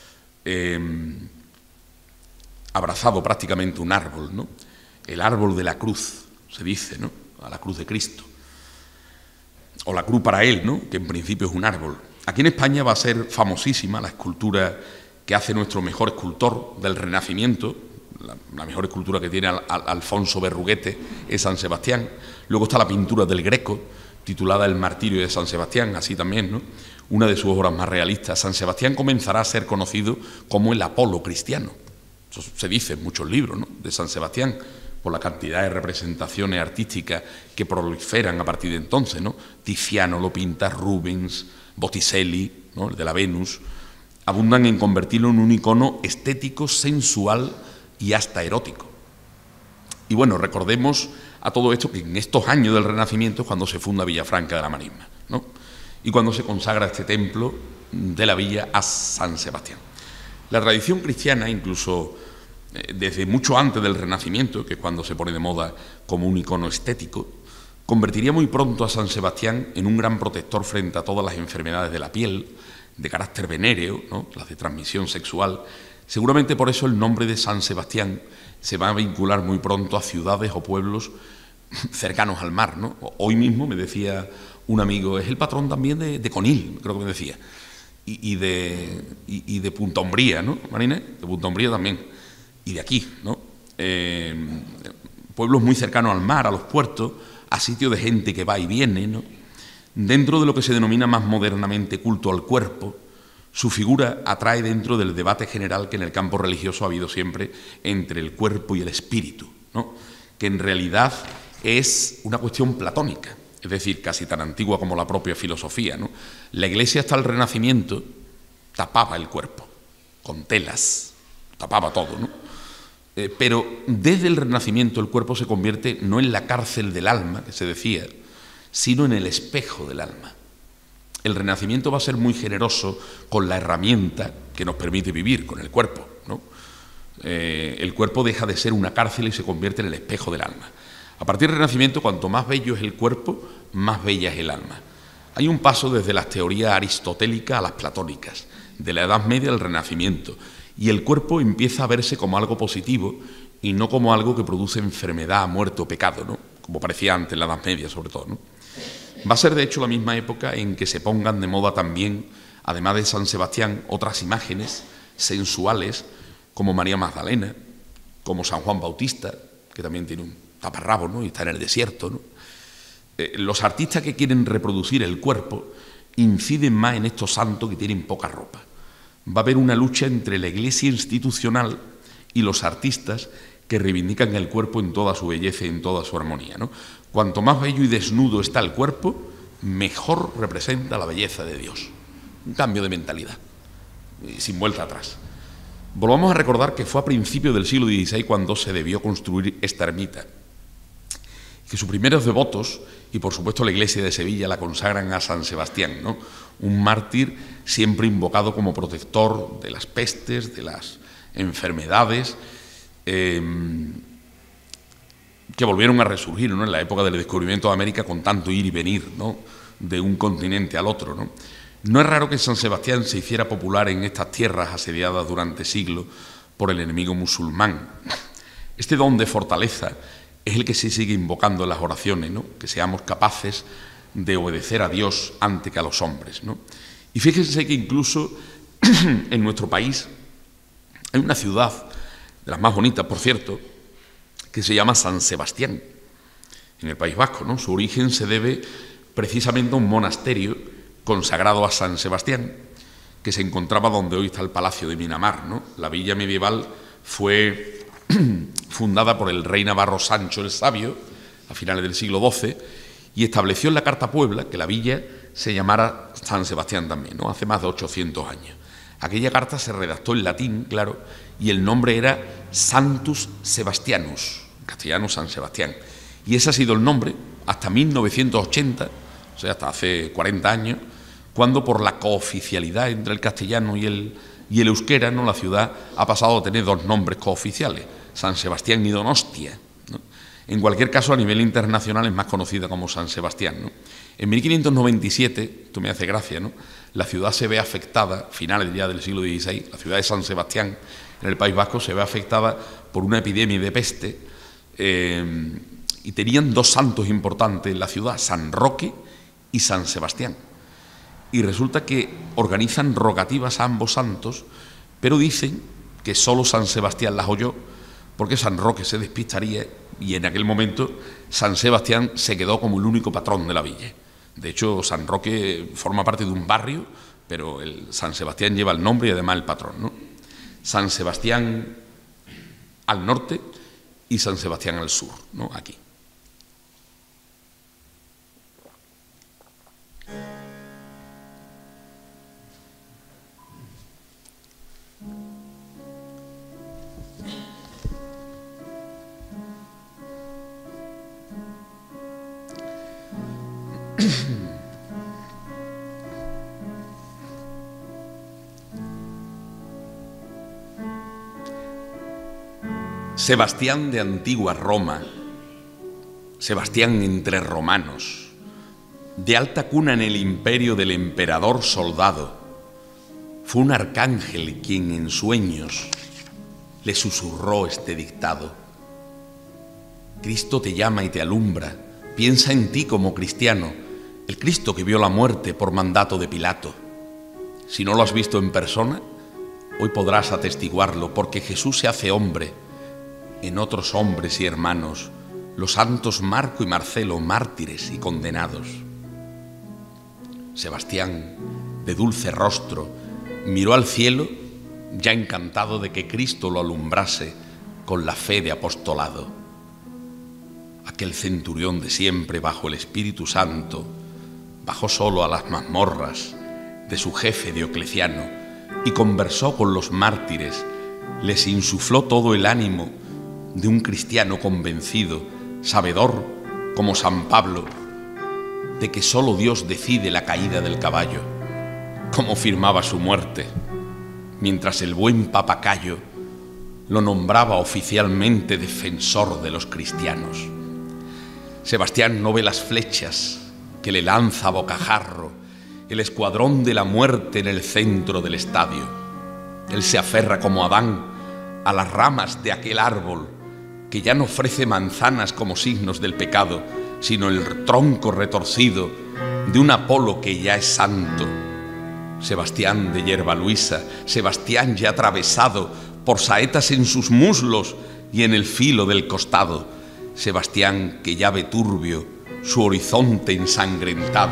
Abrazado prácticamente un árbol, ¿no? El árbol de la cruz, se dice, ¿no? A la cruz de Cristo. O la cruz para él, ¿no? Que en principio es un árbol. Aquí en España va a ser famosísima la escultura que hace nuestro mejor escultor del Renacimiento, la mejor escultura que tiene Alfonso Berruguete es San Sebastián. Luego está la pintura del Greco, titulada El martirio de San Sebastián, así también, ¿no? Una de sus obras más realistas. San Sebastián comenzará a ser conocido como el Apolo cristiano. Eso se dice en muchos libros, ¿no? De San Sebastián, por la cantidad de representaciones artísticas que proliferan a partir de entonces, ¿no? Tiziano lo pinta, Rubens, Botticelli, ¿no? El de la Venus, abundan en convertirlo en un icono estético, sensual y hasta erótico. Y bueno, recordemos a todo esto que en estos años del Renacimiento es cuando se funda Villafranca de la Marisma, ¿no? Y cuando se consagra este templo de la villa a San Sebastián. La tradición cristiana, incluso desde mucho antes del Renacimiento, que es cuando se pone de moda como un icono estético, convertiría muy pronto a San Sebastián en un gran protector frente a todas las enfermedades de la piel, de carácter venéreo, ¿no? Las de transmisión sexual. Seguramente por eso el nombre de San Sebastián se va a vincular muy pronto a ciudades o pueblos cercanos al mar, ¿no? Hoy mismo me decía un amigo, es el patrón también de Conil, creo que me decía, y de Punta Umbría, ¿no, Marina? De Punta Umbría también, y de aquí, ¿no? Pueblos muy cercanos al mar, a los puertos, a sitios de gente que va y viene, ¿no? Dentro de lo que se denomina más modernamente culto al cuerpo, su figura atrae dentro del debate general que en el campo religioso ha habido siempre entre el cuerpo y el espíritu, ¿no? Que en realidad es una cuestión platónica, es decir, casi tan antigua como la propia filosofía, ¿no? La Iglesia hasta el Renacimiento tapaba el cuerpo con telas, tapaba todo, ¿no? Pero desde el Renacimiento el cuerpo se convierte no en la cárcel del alma, que se decía, sino en el espejo del alma. El Renacimiento va a ser muy generoso con la herramienta que nos permite vivir, con el cuerpo, ¿no? El cuerpo deja de ser una cárcel y se convierte en el espejo del alma. A partir del Renacimiento, cuanto más bello es el cuerpo, más bella es el alma. Hay un paso desde las teorías aristotélicas a las platónicas, de la Edad Media al Renacimiento, y el cuerpo empieza a verse como algo positivo y no como algo que produce enfermedad, muerte o pecado, ¿no? Como parecía antes en la Edad Media, sobre todo, ¿no? Va a ser, de hecho, la misma época en que se pongan de moda también, además de San Sebastián, otras imágenes sensuales, como María Magdalena, como San Juan Bautista, que también tiene un taparrabos, ¿no? Y está en el desierto, ¿no? Los artistas que quieren reproducir el cuerpo inciden más en estos santos que tienen poca ropa. Va a haber una lucha entre la Iglesia institucional y los artistas que reivindican el cuerpo en toda su belleza y en toda su armonía, ¿no? Cuanto más bello y desnudo está el cuerpo, mejor representa la belleza de Dios. Un cambio de mentalidad, sin vuelta atrás. Volvamos a recordar que fue a principios del siglo XVI cuando se debió construir esta ermita, que sus primeros devotos, y por supuesto la Iglesia de Sevilla, la consagran a San Sebastián, ¿no? Un mártir siempre invocado como protector de las pestes, de las enfermedades, que volvieron a resurgir, ¿no? En la época del descubrimiento de América, con tanto ir y venir, ¿no? De un continente al otro, ¿no? No es raro que San Sebastián se hiciera popular en estas tierras asediadas durante siglos por el enemigo musulmán. Este don de fortaleza es el que se sigue invocando en las oraciones, ¿no? Que seamos capaces de obedecer a Dios antes que a los hombres, ¿no? Y fíjense que incluso en nuestro país hay una ciudad, de las más bonitas, por cierto, que se llama San Sebastián, en el País Vasco, ¿no? Su origen se debe precisamente a un monasterio consagrado a San Sebastián, que se encontraba donde hoy está el Palacio de Miramar, ¿no? La villa medieval fue fundada por el rey navarro Sancho el Sabio, a finales del siglo XII, y estableció en la Carta Puebla que la villa se llamara San Sebastián también, ¿no? Hace más de 800 años. Aquella carta se redactó en latín, claro, y el nombre era Santus Sebastianus, en castellano San Sebastián. Y ese ha sido el nombre hasta 1980, o sea, hasta hace 40 años, cuando por la cooficialidad entre el castellano y el euskera, ¿no? La ciudad ha pasado a tener dos nombres cooficiales, San Sebastián y Donostia, ¿no? En cualquier caso, a nivel internacional es más conocida como San Sebastián, ¿no? En 1597, esto me hace gracia, ¿no?, la ciudad se ve afectada, finales ya del siglo XVI, la ciudad de San Sebastián, en el País Vasco, se ve afectada por una epidemia de peste, y tenían dos santos importantes en la ciudad, San Roque y San Sebastián. Y resulta que organizan rogativas a ambos santos, pero dicen que solo San Sebastián las oyó, porque San Roque se despistaría, y en aquel momento San Sebastián se quedó como el único patrón de la villa. De hecho, San Roque forma parte de un barrio, pero el San Sebastián lleva el nombre y además el patrón, ¿no? San Sebastián al norte y San Sebastián al sur, ¿no?, aquí. Sebastián de antigua Roma, Sebastián entre romanos, de alta cuna en el imperio del emperador soldado, fue un arcángel quien en sueños le susurró este dictado: Cristo te llama y te alumbra, piensa en ti como cristiano, el Cristo que vio la muerte por mandato de Pilato. Si no lo has visto en persona, hoy podrás atestiguarlo, porque Jesús se hace hombre en otros hombres y hermanos, los santos Marco y Marcelo, mártires y condenados. Sebastián, de dulce rostro, miró al cielo, ya encantado de que Cristo lo alumbrase con la fe de apostolado. Aquel centurión de siempre, bajo el Espíritu Santo, bajó solo a las mazmorras de su jefe Diocleciano y conversó con los mártires, les insufló todo el ánimo de un cristiano convencido, sabedor, como San Pablo, de que solo Dios decide la caída del caballo, como firmaba su muerte, mientras el buen Papa Cayo lo nombraba oficialmente defensor de los cristianos. Sebastián no ve las flechas que le lanza a bocajarro el escuadrón de la muerte en el centro del estadio. Él se aferra como Adán a las ramas de aquel árbol que ya no ofrece manzanas como signos del pecado, sino el tronco retorcido de un Apolo que ya es santo. Sebastián de hierba luisa, Sebastián ya atravesado por saetas en sus muslos y en el filo del costado, Sebastián que ya ve turbio su horizonte ensangrentado.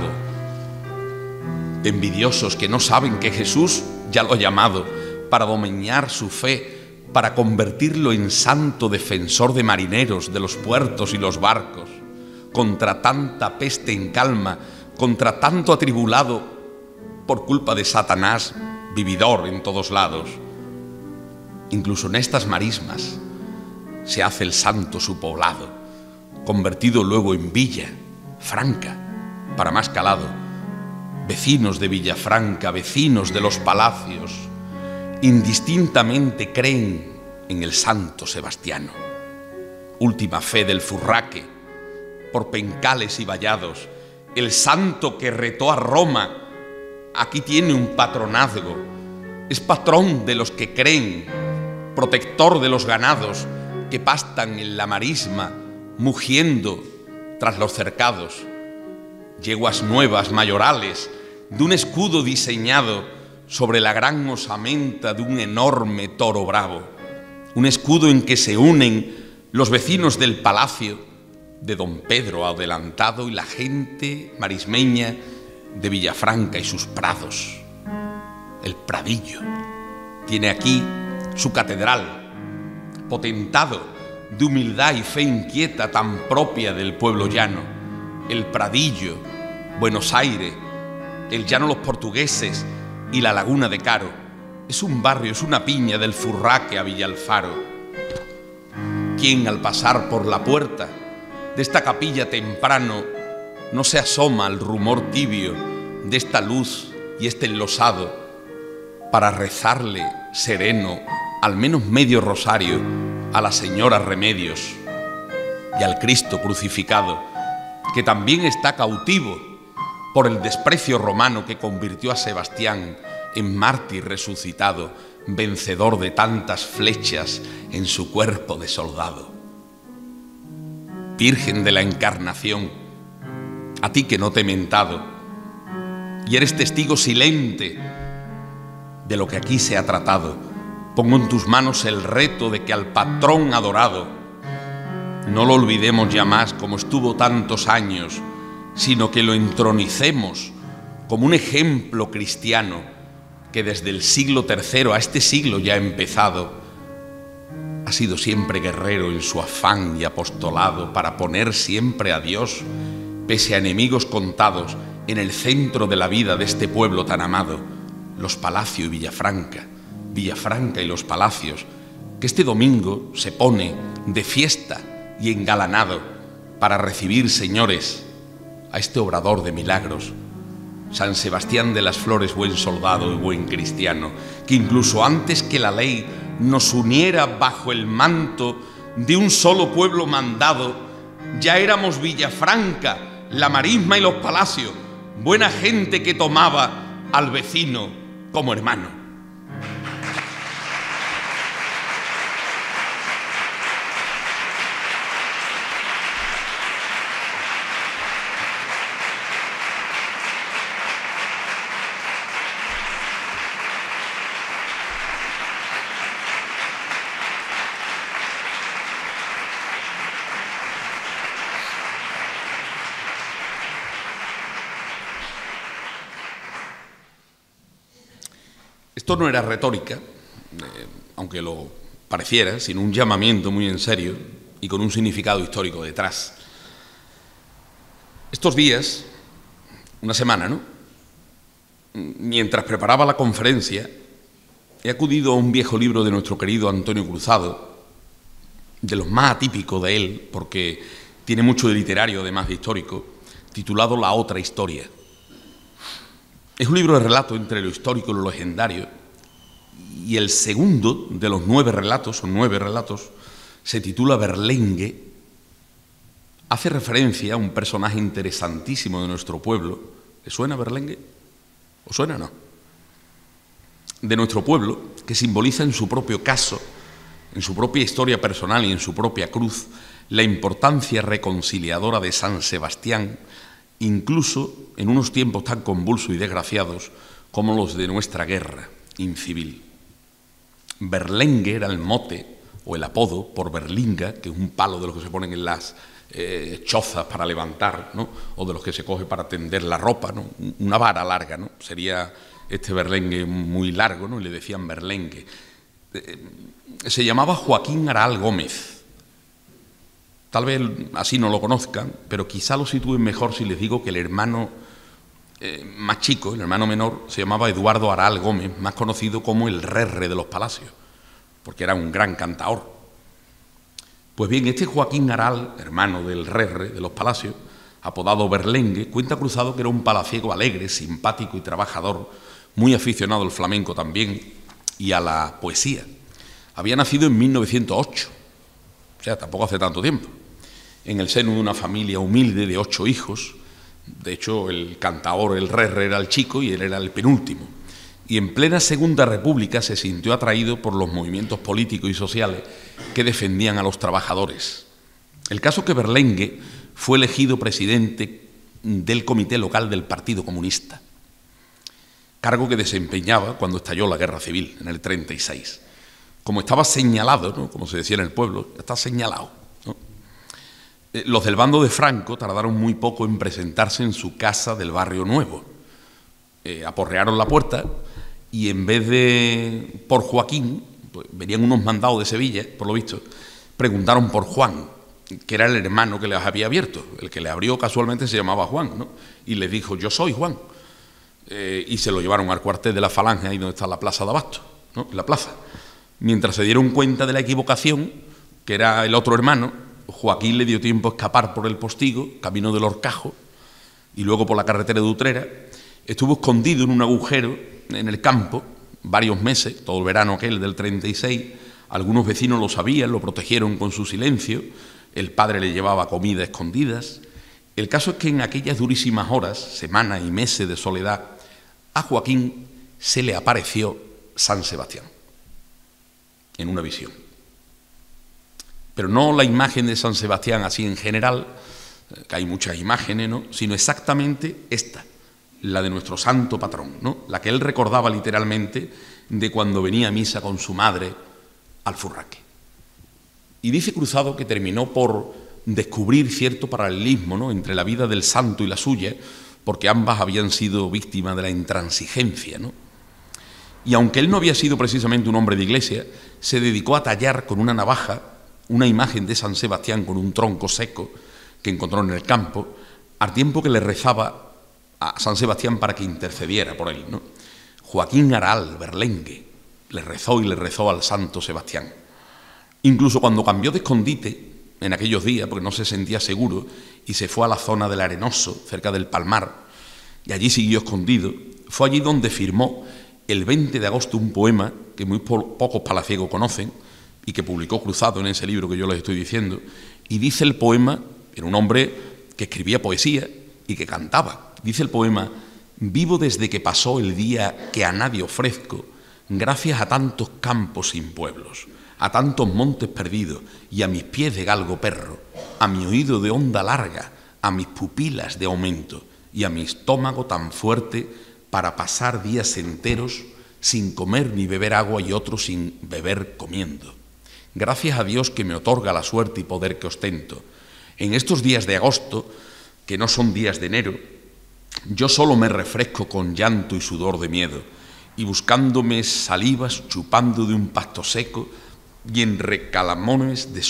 Envidiosos que no saben que Jesús ya lo ha llamado para domeñar su fe, para convertirlo en santo defensor de marineros, de los puertos y los barcos, contra tanta peste en calma, contra tanto atribulado por culpa de Satanás, vividor en todos lados. Incluso en estas marismas se hace el santo su poblado, convertido luego en Villa Franca, para más calado. Vecinos de Villafranca, vecinos de los palacios, indistintamente creen en el santo Sebastiano. Última fe del Furraque, por pencales y vallados, el santo que retó a Roma, aquí tiene un patronazgo, es patrón de los que creen, protector de los ganados que pastan en la marisma, mugiendo tras los cercados. Yeguas nuevas, mayorales, de un escudo diseñado sobre la gran osamenta de un enorme toro bravo, un escudo en que se unen los vecinos del palacio de don Pedro adelantado y la gente marismeña de Villafranca y sus prados. El Pradillo tiene aquí su catedral, potentado de humildad y fe inquieta tan propia del pueblo llano. El Pradillo, Buenos Aires, el llano Los Portugueses y la Laguna de Caro. Es un barrio, es una piña del Furraque a Villalfaro. ¿Quién al pasar por la puerta de esta capilla temprano no se asoma al rumor tibio de esta luz y este enlosado para rezarle sereno al menos medio rosario a la señora Remedios? y al Cristo crucificado, que también está cautivo por el desprecio romano que convirtió a Sebastián en mártir resucitado, vencedor de tantas flechas en su cuerpo de soldado. Virgen de la Encarnación, a ti que no te he mentado, y eres testigo silente de lo que aquí se ha tratado, pongo en tus manos el reto de que al patrón adorado no lo olvidemos ya más como estuvo tantos años, sino que lo entronicemos como un ejemplo cristiano que desde el siglo III a este siglo ya ha empezado, ha sido siempre guerrero en su afán y apostolado para poner siempre a Dios, pese a enemigos contados, en el centro de la vida de este pueblo tan amado, Los Palacios y Villafranca y Los Palacios, que este domingo se pone de fiesta y engalanado para recibir, señores, a este obrador de milagros, San Sebastián de las Flores, buen soldado y buen cristiano, que incluso antes que la ley nos uniera bajo el manto de un solo pueblo mandado, ya éramos Villafranca, la Marisma y Los Palacios, buena gente que tomaba al vecino como hermano. Esto no era retórica, aunque lo pareciera, sino un llamamiento muy en serio y con un significado histórico detrás. Estos días, una semana, ¿no?, mientras preparaba la conferencia, he acudido a un viejo libro de nuestro querido Antonio Cruzado, de los más atípicos de él, porque tiene mucho de literario, además de histórico, titulado La otra historia. Es un libro de relato entre lo histórico y lo legendario, y el segundo de los 9 relatos, o 9 relatos, se titula Berlengue. Hace referencia a un personaje interesantísimo de nuestro pueblo. ¿Le suena Berlengue? ¿O suena o no? De nuestro pueblo, que simboliza en su propio caso, en su propia historia personal y en su propia cruz, la importancia reconciliadora de San Sebastián, incluso en unos tiempos tan convulsos y desgraciados como los de nuestra guerra incivil. Berlengue era el mote o el apodo por berlinga, que es un palo de los que se ponen en las chozas para levantar, ¿no?, o de los que se coge para tender la ropa, ¿no?, una vara larga, ¿no?, sería este berlengue muy largo, ¿no?, y le decían berlengue. Se llamaba Joaquín Aral Gómez. Tal vez así no lo conozcan, pero quizá lo sitúen mejor si les digo que el hermano más chico, el hermano menor, se llamaba Eduardo Aral Gómez, más conocido como el Rerre de los Palacios, porque era un gran cantaor. Pues bien, este Joaquín Aral, hermano del Rerre de los Palacios, apodado Berlengue, cuenta Cruzado que era un palaciego alegre, simpático y trabajador, muy aficionado al flamenco también y a la poesía. Había nacido en 1908, o sea, tampoco hace tanto tiempo, en el seno de una familia humilde de 8 hijos. De hecho, el cantaor, el Rerre, era el chico y él era el penúltimo. Y en plena Segunda República se sintió atraído por los movimientos políticos y sociales que defendían a los trabajadores. El caso es que Berlengue fue elegido presidente del Comité Local del Partido Comunista, cargo que desempeñaba cuando estalló la Guerra Civil, en el 36. Como estaba señalado, ¿no?, como se decía en el pueblo, está señalado, ¿no?, los del bando de Franco tardaron muy poco en presentarse en su casa del Barrio Nuevo. Aporrearon la puerta y en vez de por Joaquín, pues venían unos mandados de Sevilla, por lo visto, preguntaron por Juan, que era el hermano que les había abierto. El que le abrió casualmente se llamaba Juan, ¿no?, y les dijo: yo soy Juan. Y se lo llevaron al cuartel de la Falange, ahí donde está la plaza de Abasto, ¿no?, la plaza. Mientras se dieron cuenta de la equivocación, que era el otro hermano, Joaquín le dio tiempo a escapar por el Postigo, camino del Horcajo, y luego por la carretera de Utrera. Estuvo escondido en un agujero en el campo varios meses, todo el verano aquel del 36. Algunos vecinos lo sabían, lo protegieron con su silencio. el padre le llevaba comida a escondidas. El caso es que en aquellas durísimas horas, semanas y meses de soledad, a Joaquín se le apareció San Sebastián en una visión. Pero no la imagen de San Sebastián así en general, que hay muchas imágenes, ¿no?, sino exactamente esta, la de nuestro santo patrón, ¿no?, la que él recordaba literalmente de cuando venía a misa con su madre al Furraque. Y dice Cruzado que terminó por descubrir cierto paralelismo, ¿no?, entre la vida del santo y la suya, porque ambas habían sido víctimas de la intransigencia, ¿no? Y aunque él no había sido precisamente un hombre de iglesia, se dedicó a tallar con una navaja una imagen de San Sebastián con un tronco seco que encontró en el campo, al tiempo que le rezaba a San Sebastián para que intercediera por él, ¿no? Joaquín Aral Berlengue le rezó al santo Sebastián. Incluso cuando cambió de escondite en aquellos días, porque no se sentía seguro, y se fue a la zona del Arenoso, cerca del Palmar, y allí siguió escondido, fue allí donde firmó el 20 de agosto un poema que muy pocos palaciegos conocen y que publicó Cruzado en ese libro que yo les estoy diciendo, y dice el poema, era un hombre que escribía poesía y que cantaba, dice el poema: vivo desde que pasó el día que a nadie ofrezco, gracias a tantos campos sin pueblos, a tantos montes perdidos y a mis pies de galgo perro, a mi oído de onda larga, a mis pupilas de aumento y a mi estómago tan fuerte para pasar días enteros sin comer ni beber agua y otros sin beber comiendo. Gracias a Dios que me otorga la suerte y poder que ostento. En estos días de agosto, que no son días de enero, yo solo me refresco con llanto y sudor de miedo, y buscándome salivas, chupando de un pasto seco, y en recalamones de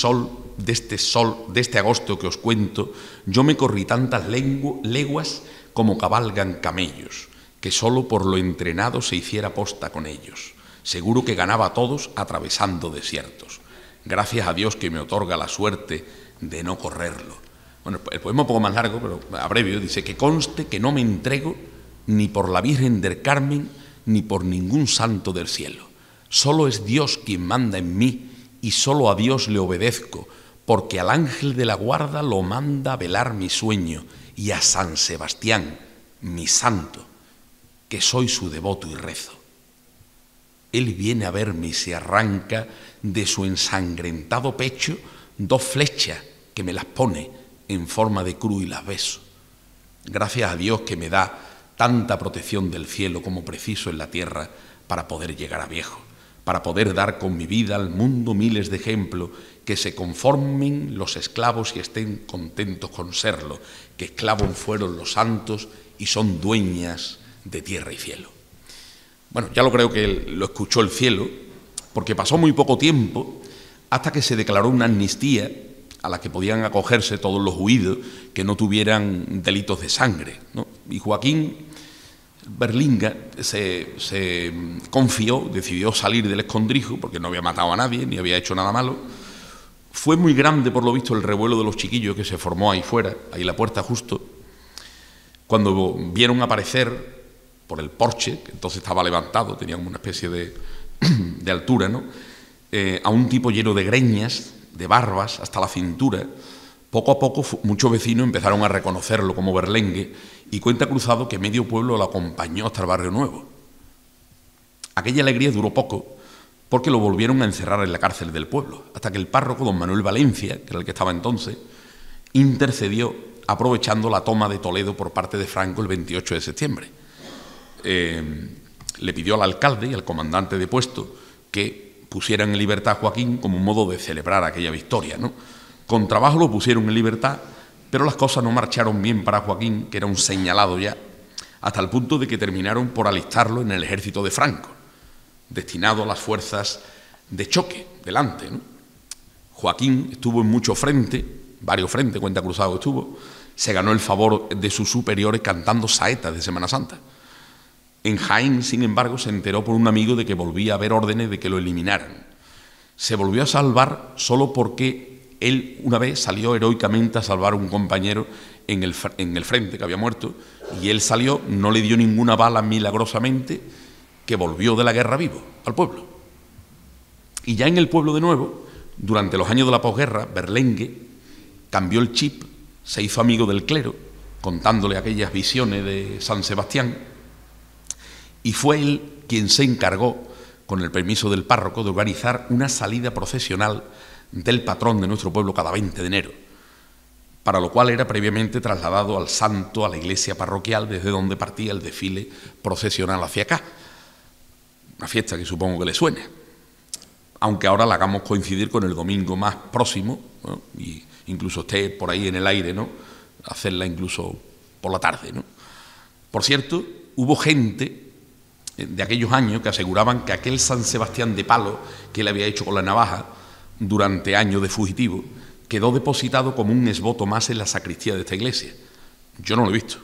este agosto que os cuento, yo me corrí tantas leguas como cabalgan camellos, que solo por lo entrenado se hiciera posta con ellos. Seguro que ganaba a todos atravesando desiertos. Gracias a Dios que me otorga la suerte de no correrlo. Bueno, el poema es un poco más largo, pero abrevio, dice: que conste que no me entrego ni por la Virgen del Carmen ni por ningún santo del cielo. Solo es Dios quien manda en mí y solo a Dios le obedezco, porque al ángel de la guarda lo manda a velar mi sueño y a San Sebastián, mi santo, que soy su devoto y rezo. Él viene a verme y se arranca de su ensangrentado pecho 2 flechas que me las pone en forma de cruz y las beso. Gracias a Dios que me da tanta protección del cielo como preciso en la tierra para poder llegar a viejo, para poder dar con mi vida al mundo miles de ejemplos, que se conformen los esclavos y estén contentos con serlo, que esclavos fueron los santos y son dueñas de tierra y cielo. Bueno, ya lo creo que lo escuchó el cielo, porque pasó muy poco tiempo hasta que se declaró una amnistía a la que podían acogerse todos los huidos que no tuvieran delitos de sangre, ¿no? Y Joaquín Berlengue se confió, decidió salir del escondrijo, porque no había matado a nadie, ni había hecho nada malo. Fue muy grande, por lo visto, el revuelo de los chiquillos que se formó ahí fuera, ahí en la puerta justo, cuando vieron aparecer por el porche, que entonces estaba levantado, tenía como una especie de altura, ¿no?, a un tipo lleno de greñas, de barbas, hasta la cintura. Poco a poco muchos vecinos empezaron a reconocerlo como Berlengue, y cuenta Cruzado que medio pueblo lo acompañó hasta el Barrio Nuevo. Aquella alegría duró poco, porque lo volvieron a encerrar en la cárcel del pueblo, hasta que el párroco don Manuel Valencia, que era el que estaba entonces, intercedió aprovechando la toma de Toledo por parte de Franco el 28 de septiembre. Le pidió al alcalde y al comandante de puesto que pusieran en libertad a Joaquín como un modo de celebrar aquella victoria, ¿no? Con trabajo lo pusieron en libertad, pero las cosas no marcharon bien para Joaquín, que era un señalado ya, hasta el punto de que terminaron por alistarlo en el ejército de Franco, destinado a las fuerzas de choque delante, ¿no? Joaquín estuvo en muchos frentes, varios frentes, cuenta Cruzado estuvo, se ganó el favor de sus superiores cantando saetas de Semana Santa. En Jaén, sin embargo, se enteró por un amigo de que volvía a haber órdenes de que lo eliminaran. Se volvió a salvar solo porque él una vez salió heroicamente a salvar a un compañero en el frente que había muerto, y él salió, no le dio ninguna bala milagrosamente, que volvió de la guerra vivo al pueblo. Y ya en el pueblo de nuevo, durante los años de la posguerra, Berlengue cambió el chip, se hizo amigo del clero, contándole aquellas visiones de San Sebastián, y fue él quien se encargó, con el permiso del párroco, de organizar una salida procesional del patrón de nuestro pueblo cada 20 de enero, para lo cual era previamente trasladado al santo, a la iglesia parroquial, desde donde partía el desfile procesional hacia acá. Una fiesta que supongo que le suene, aunque ahora la hagamos coincidir con el domingo más próximo, ¿no? Y incluso esté por ahí en el aire, ¿no? Hacerla incluso por la tarde, ¿no? Por cierto, hubo gente de aquellos años que aseguraban que aquel San Sebastián de palo que él había hecho con la navaja durante años de fugitivo quedó depositado como un esboto más en la sacristía de esta iglesia. Yo no lo he visto.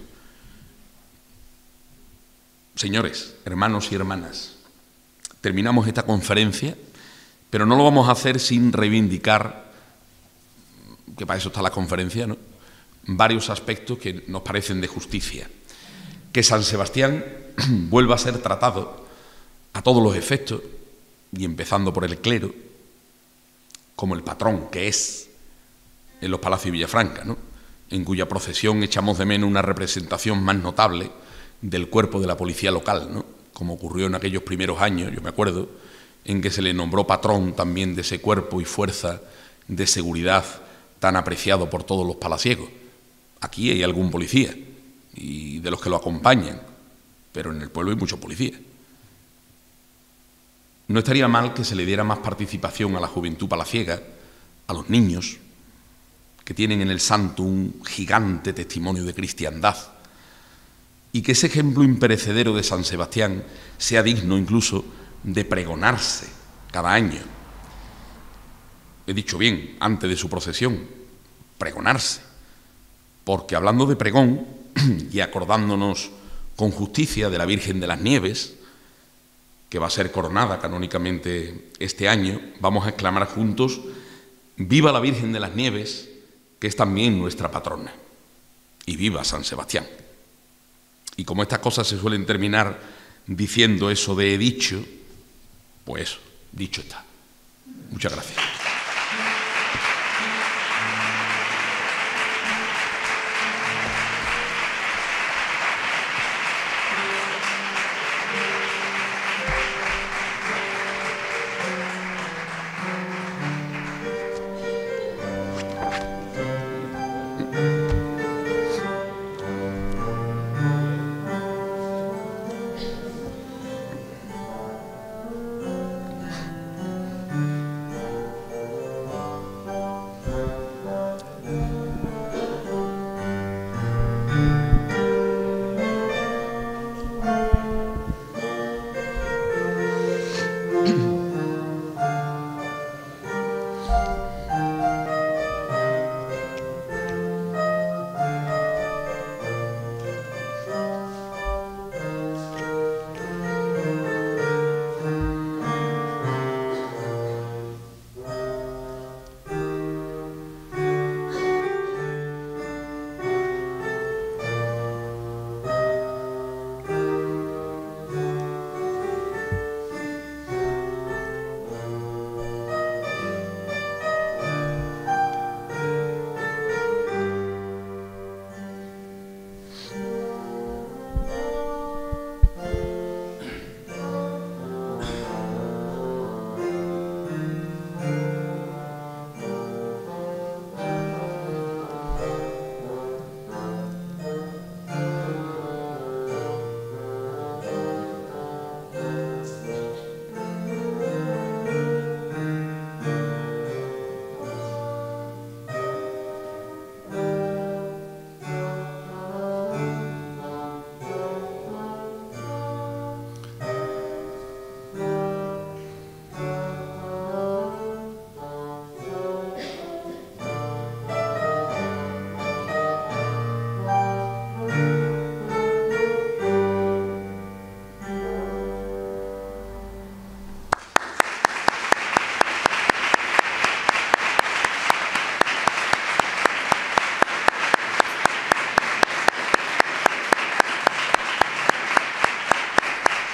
Señores, hermanos y hermanas, terminamos esta conferencia, pero no lo vamos a hacer sin reivindicar, que para eso está la conferencia, ¿no?, varios aspectos que nos parecen de justicia. Que San Sebastián vuelva a ser tratado a todos los efectos, y empezando por el clero, como el patrón que es en los Palacios de Villafranca, ¿no?, en cuya procesión echamos de menos una representación más notable del cuerpo de la policía local, ¿no?, como ocurrió en aquellos primeros años, yo me acuerdo, en que se le nombró patrón también de ese cuerpo y fuerza de seguridad tan apreciado por todos los palaciegos. Aquí hay algún policía y de los que lo acompañan, pero en el pueblo hay muchos policías. No estaría mal que se le diera más participación a la juventud palaciega, a los niños, que tienen en el santo un gigante testimonio de cristiandad, y que ese ejemplo imperecedero de San Sebastián sea digno incluso de pregonarse cada año. He dicho bien, antes de su procesión, pregonarse, porque hablando de pregón y acordándonos con justicia de la Virgen de las Nieves, que va a ser coronada canónicamente este año, vamos a exclamar juntos: ¡viva la Virgen de las Nieves, que es también nuestra patrona! Y ¡viva San Sebastián! Y como estas cosas se suelen terminar diciendo eso de he dicho, pues eso, dicho está. Muchas gracias.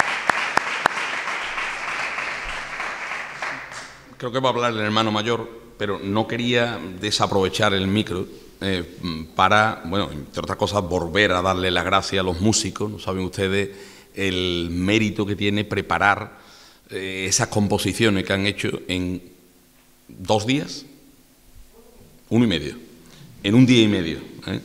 Creo que va a hablar el hermano mayor, pero no quería desaprovechar el micro para, bueno, entre otras cosas, volver a darle las gracias a los músicos. No saben ustedes el mérito que tiene preparar esas composiciones que han hecho en 2 días, 1 y medio, en 1 día y medio.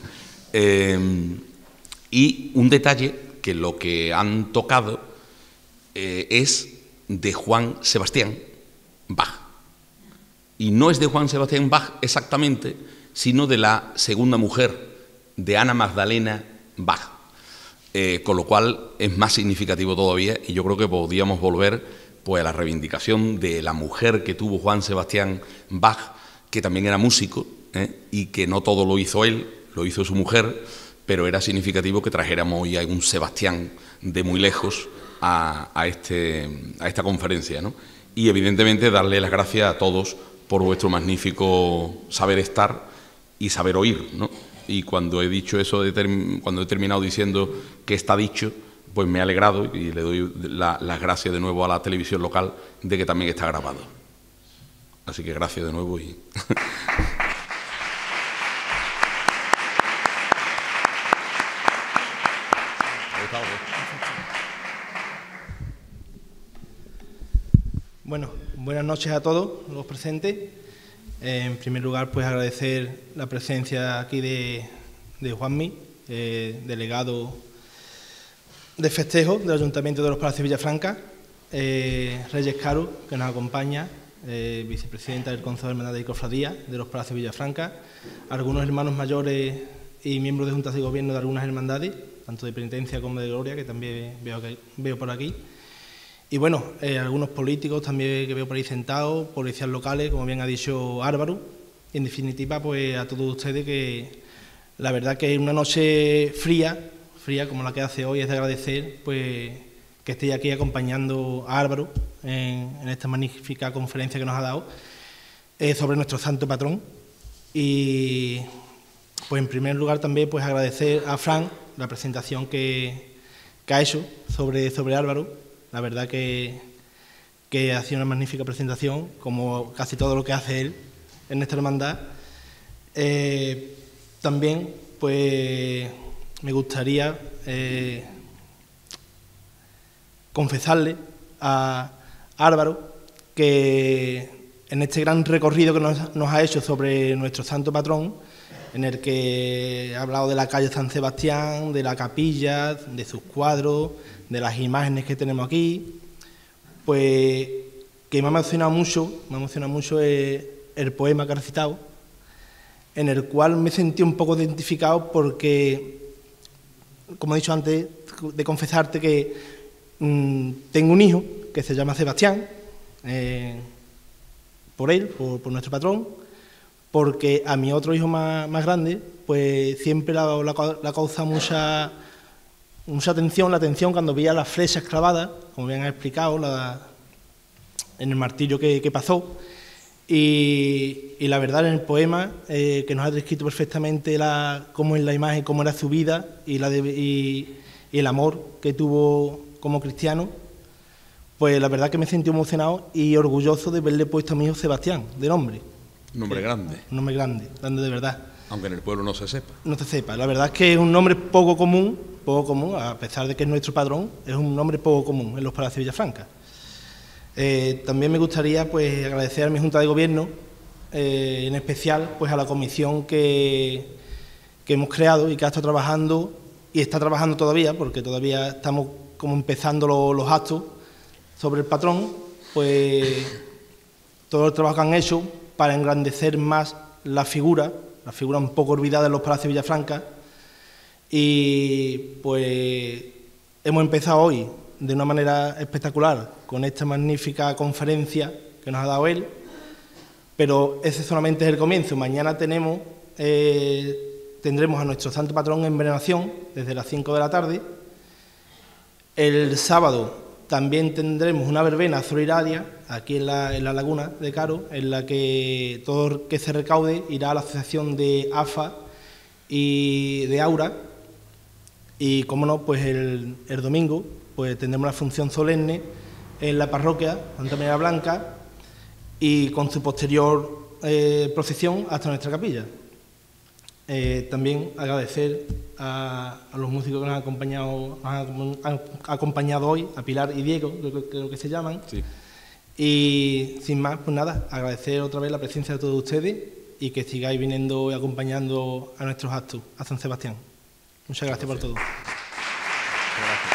Y un detalle, que lo que han tocado es de Juan Sebastián Bach. Y no es de Juan Sebastián Bach exactamente, sino de la segunda mujer, de Ana Magdalena Bach. Con lo cual es más significativo todavía, y yo creo que podríamos volver pues a la reivindicación de la mujer que tuvo Juan Sebastián Bach, que también era músico, y que no todo lo hizo él, lo hizo su mujer, pero era significativo que trajéramos hoy a un Sebastián de muy lejos a esta conferencia, ¿no? Y evidentemente darle las gracias a todos por vuestro magnífico saber estar y saber oír, ¿no? Y cuando he dicho eso, cuando he terminado diciendo que está dicho, pues me he alegrado y le doy las gracias de nuevo a la televisión local de que también está grabado. Así que gracias de nuevo y... Bueno, buenas noches a todos los presentes. En primer lugar, pues agradecer la presencia aquí de Juanmi, delegado de festejo del Ayuntamiento de los Palacios de Villafranca, Reyes Caro, que nos acompaña, vicepresidenta del Consejo de Hermandad y Cofradía de los Palacios de Villafranca, algunos hermanos mayores y miembros de juntas de gobierno de algunas hermandades, tanto de penitencia como de gloria, que también veo por aquí. Y bueno, algunos políticos también que veo por ahí sentados, policías locales, como bien ha dicho Álvaro. Y en definitiva, pues a todos ustedes, que la verdad que una noche fría como la que hace hoy, es de agradecer pues que estéis aquí acompañando a Álvaro en esta magnífica conferencia que nos ha dado sobre nuestro santo patrón. Y pues en primer lugar también pues agradecer a Fran la presentación que ha hecho sobre Álvaro. La verdad que ha sido una magnífica presentación, como casi todo lo que hace él en esta hermandad. También pues me gustaría confesarle a Álvaro que en este gran recorrido que nos ha hecho sobre nuestro santo patrón, en el que ha hablado de la calle San Sebastián, de la capilla, de sus cuadros, de las imágenes que tenemos aquí, pues que me ha emocionado mucho el poema que ha recitado, en el cual me sentí un poco identificado porque, como he dicho antes, de confesarte que tengo un hijo que se llama Sebastián, por él, por nuestro patrón, porque a mi otro hijo más grande, pues siempre le ha causado mucha atención, la atención cuando veía las flechas clavadas, como bien ha explicado, en el martirio que pasó. Y la verdad, en el poema, que nos ha descrito perfectamente cómo es la imagen, cómo era su vida y el amor que tuvo como cristiano, pues la verdad que me sentí emocionado y orgulloso de haberle puesto a mi hijo Sebastián, de nombre. Un nombre grande. Un nombre grande de verdad. Aunque en el pueblo no se sepa. No se sepa. La verdad es que es un nombre poco común, a pesar de que es nuestro padrón, es un nombre poco común en los Palacios de Villafranca. También me gustaría pues agradecer a mi Junta de Gobierno, en especial pues a la comisión que hemos creado y que ha estado trabajando y está trabajando todavía, porque todavía estamos como empezando los actos sobre el patrón, pues todo el trabajo que han hecho para engrandecer más la figura un poco olvidada en los Palacios de Villafranca. Y pues hemos empezado hoy de una manera espectacular con esta magnífica conferencia que nos ha dado él, pero ese solamente es el comienzo. Mañana tendremos a nuestro santo patrón en veneración desde las 5 de la tarde. El sábado también tendremos una verbena solidaria aquí en la laguna de Caro, en la que todo lo que se recaude irá a la asociación de AFA y de Aura. Y como no, pues el domingo pues tendremos la función solemne en la parroquia Santa María Blanca y con su posterior procesión hasta nuestra capilla. También agradecer a los músicos que nos han acompañado hoy, a Pilar y Diego, creo que se llaman. Sí. Y sin más, pues nada, agradecer otra vez la presencia de todos ustedes y que sigáis viniendo y acompañando a nuestros actos a San Sebastián. Muchas gracias por todo. Gracias.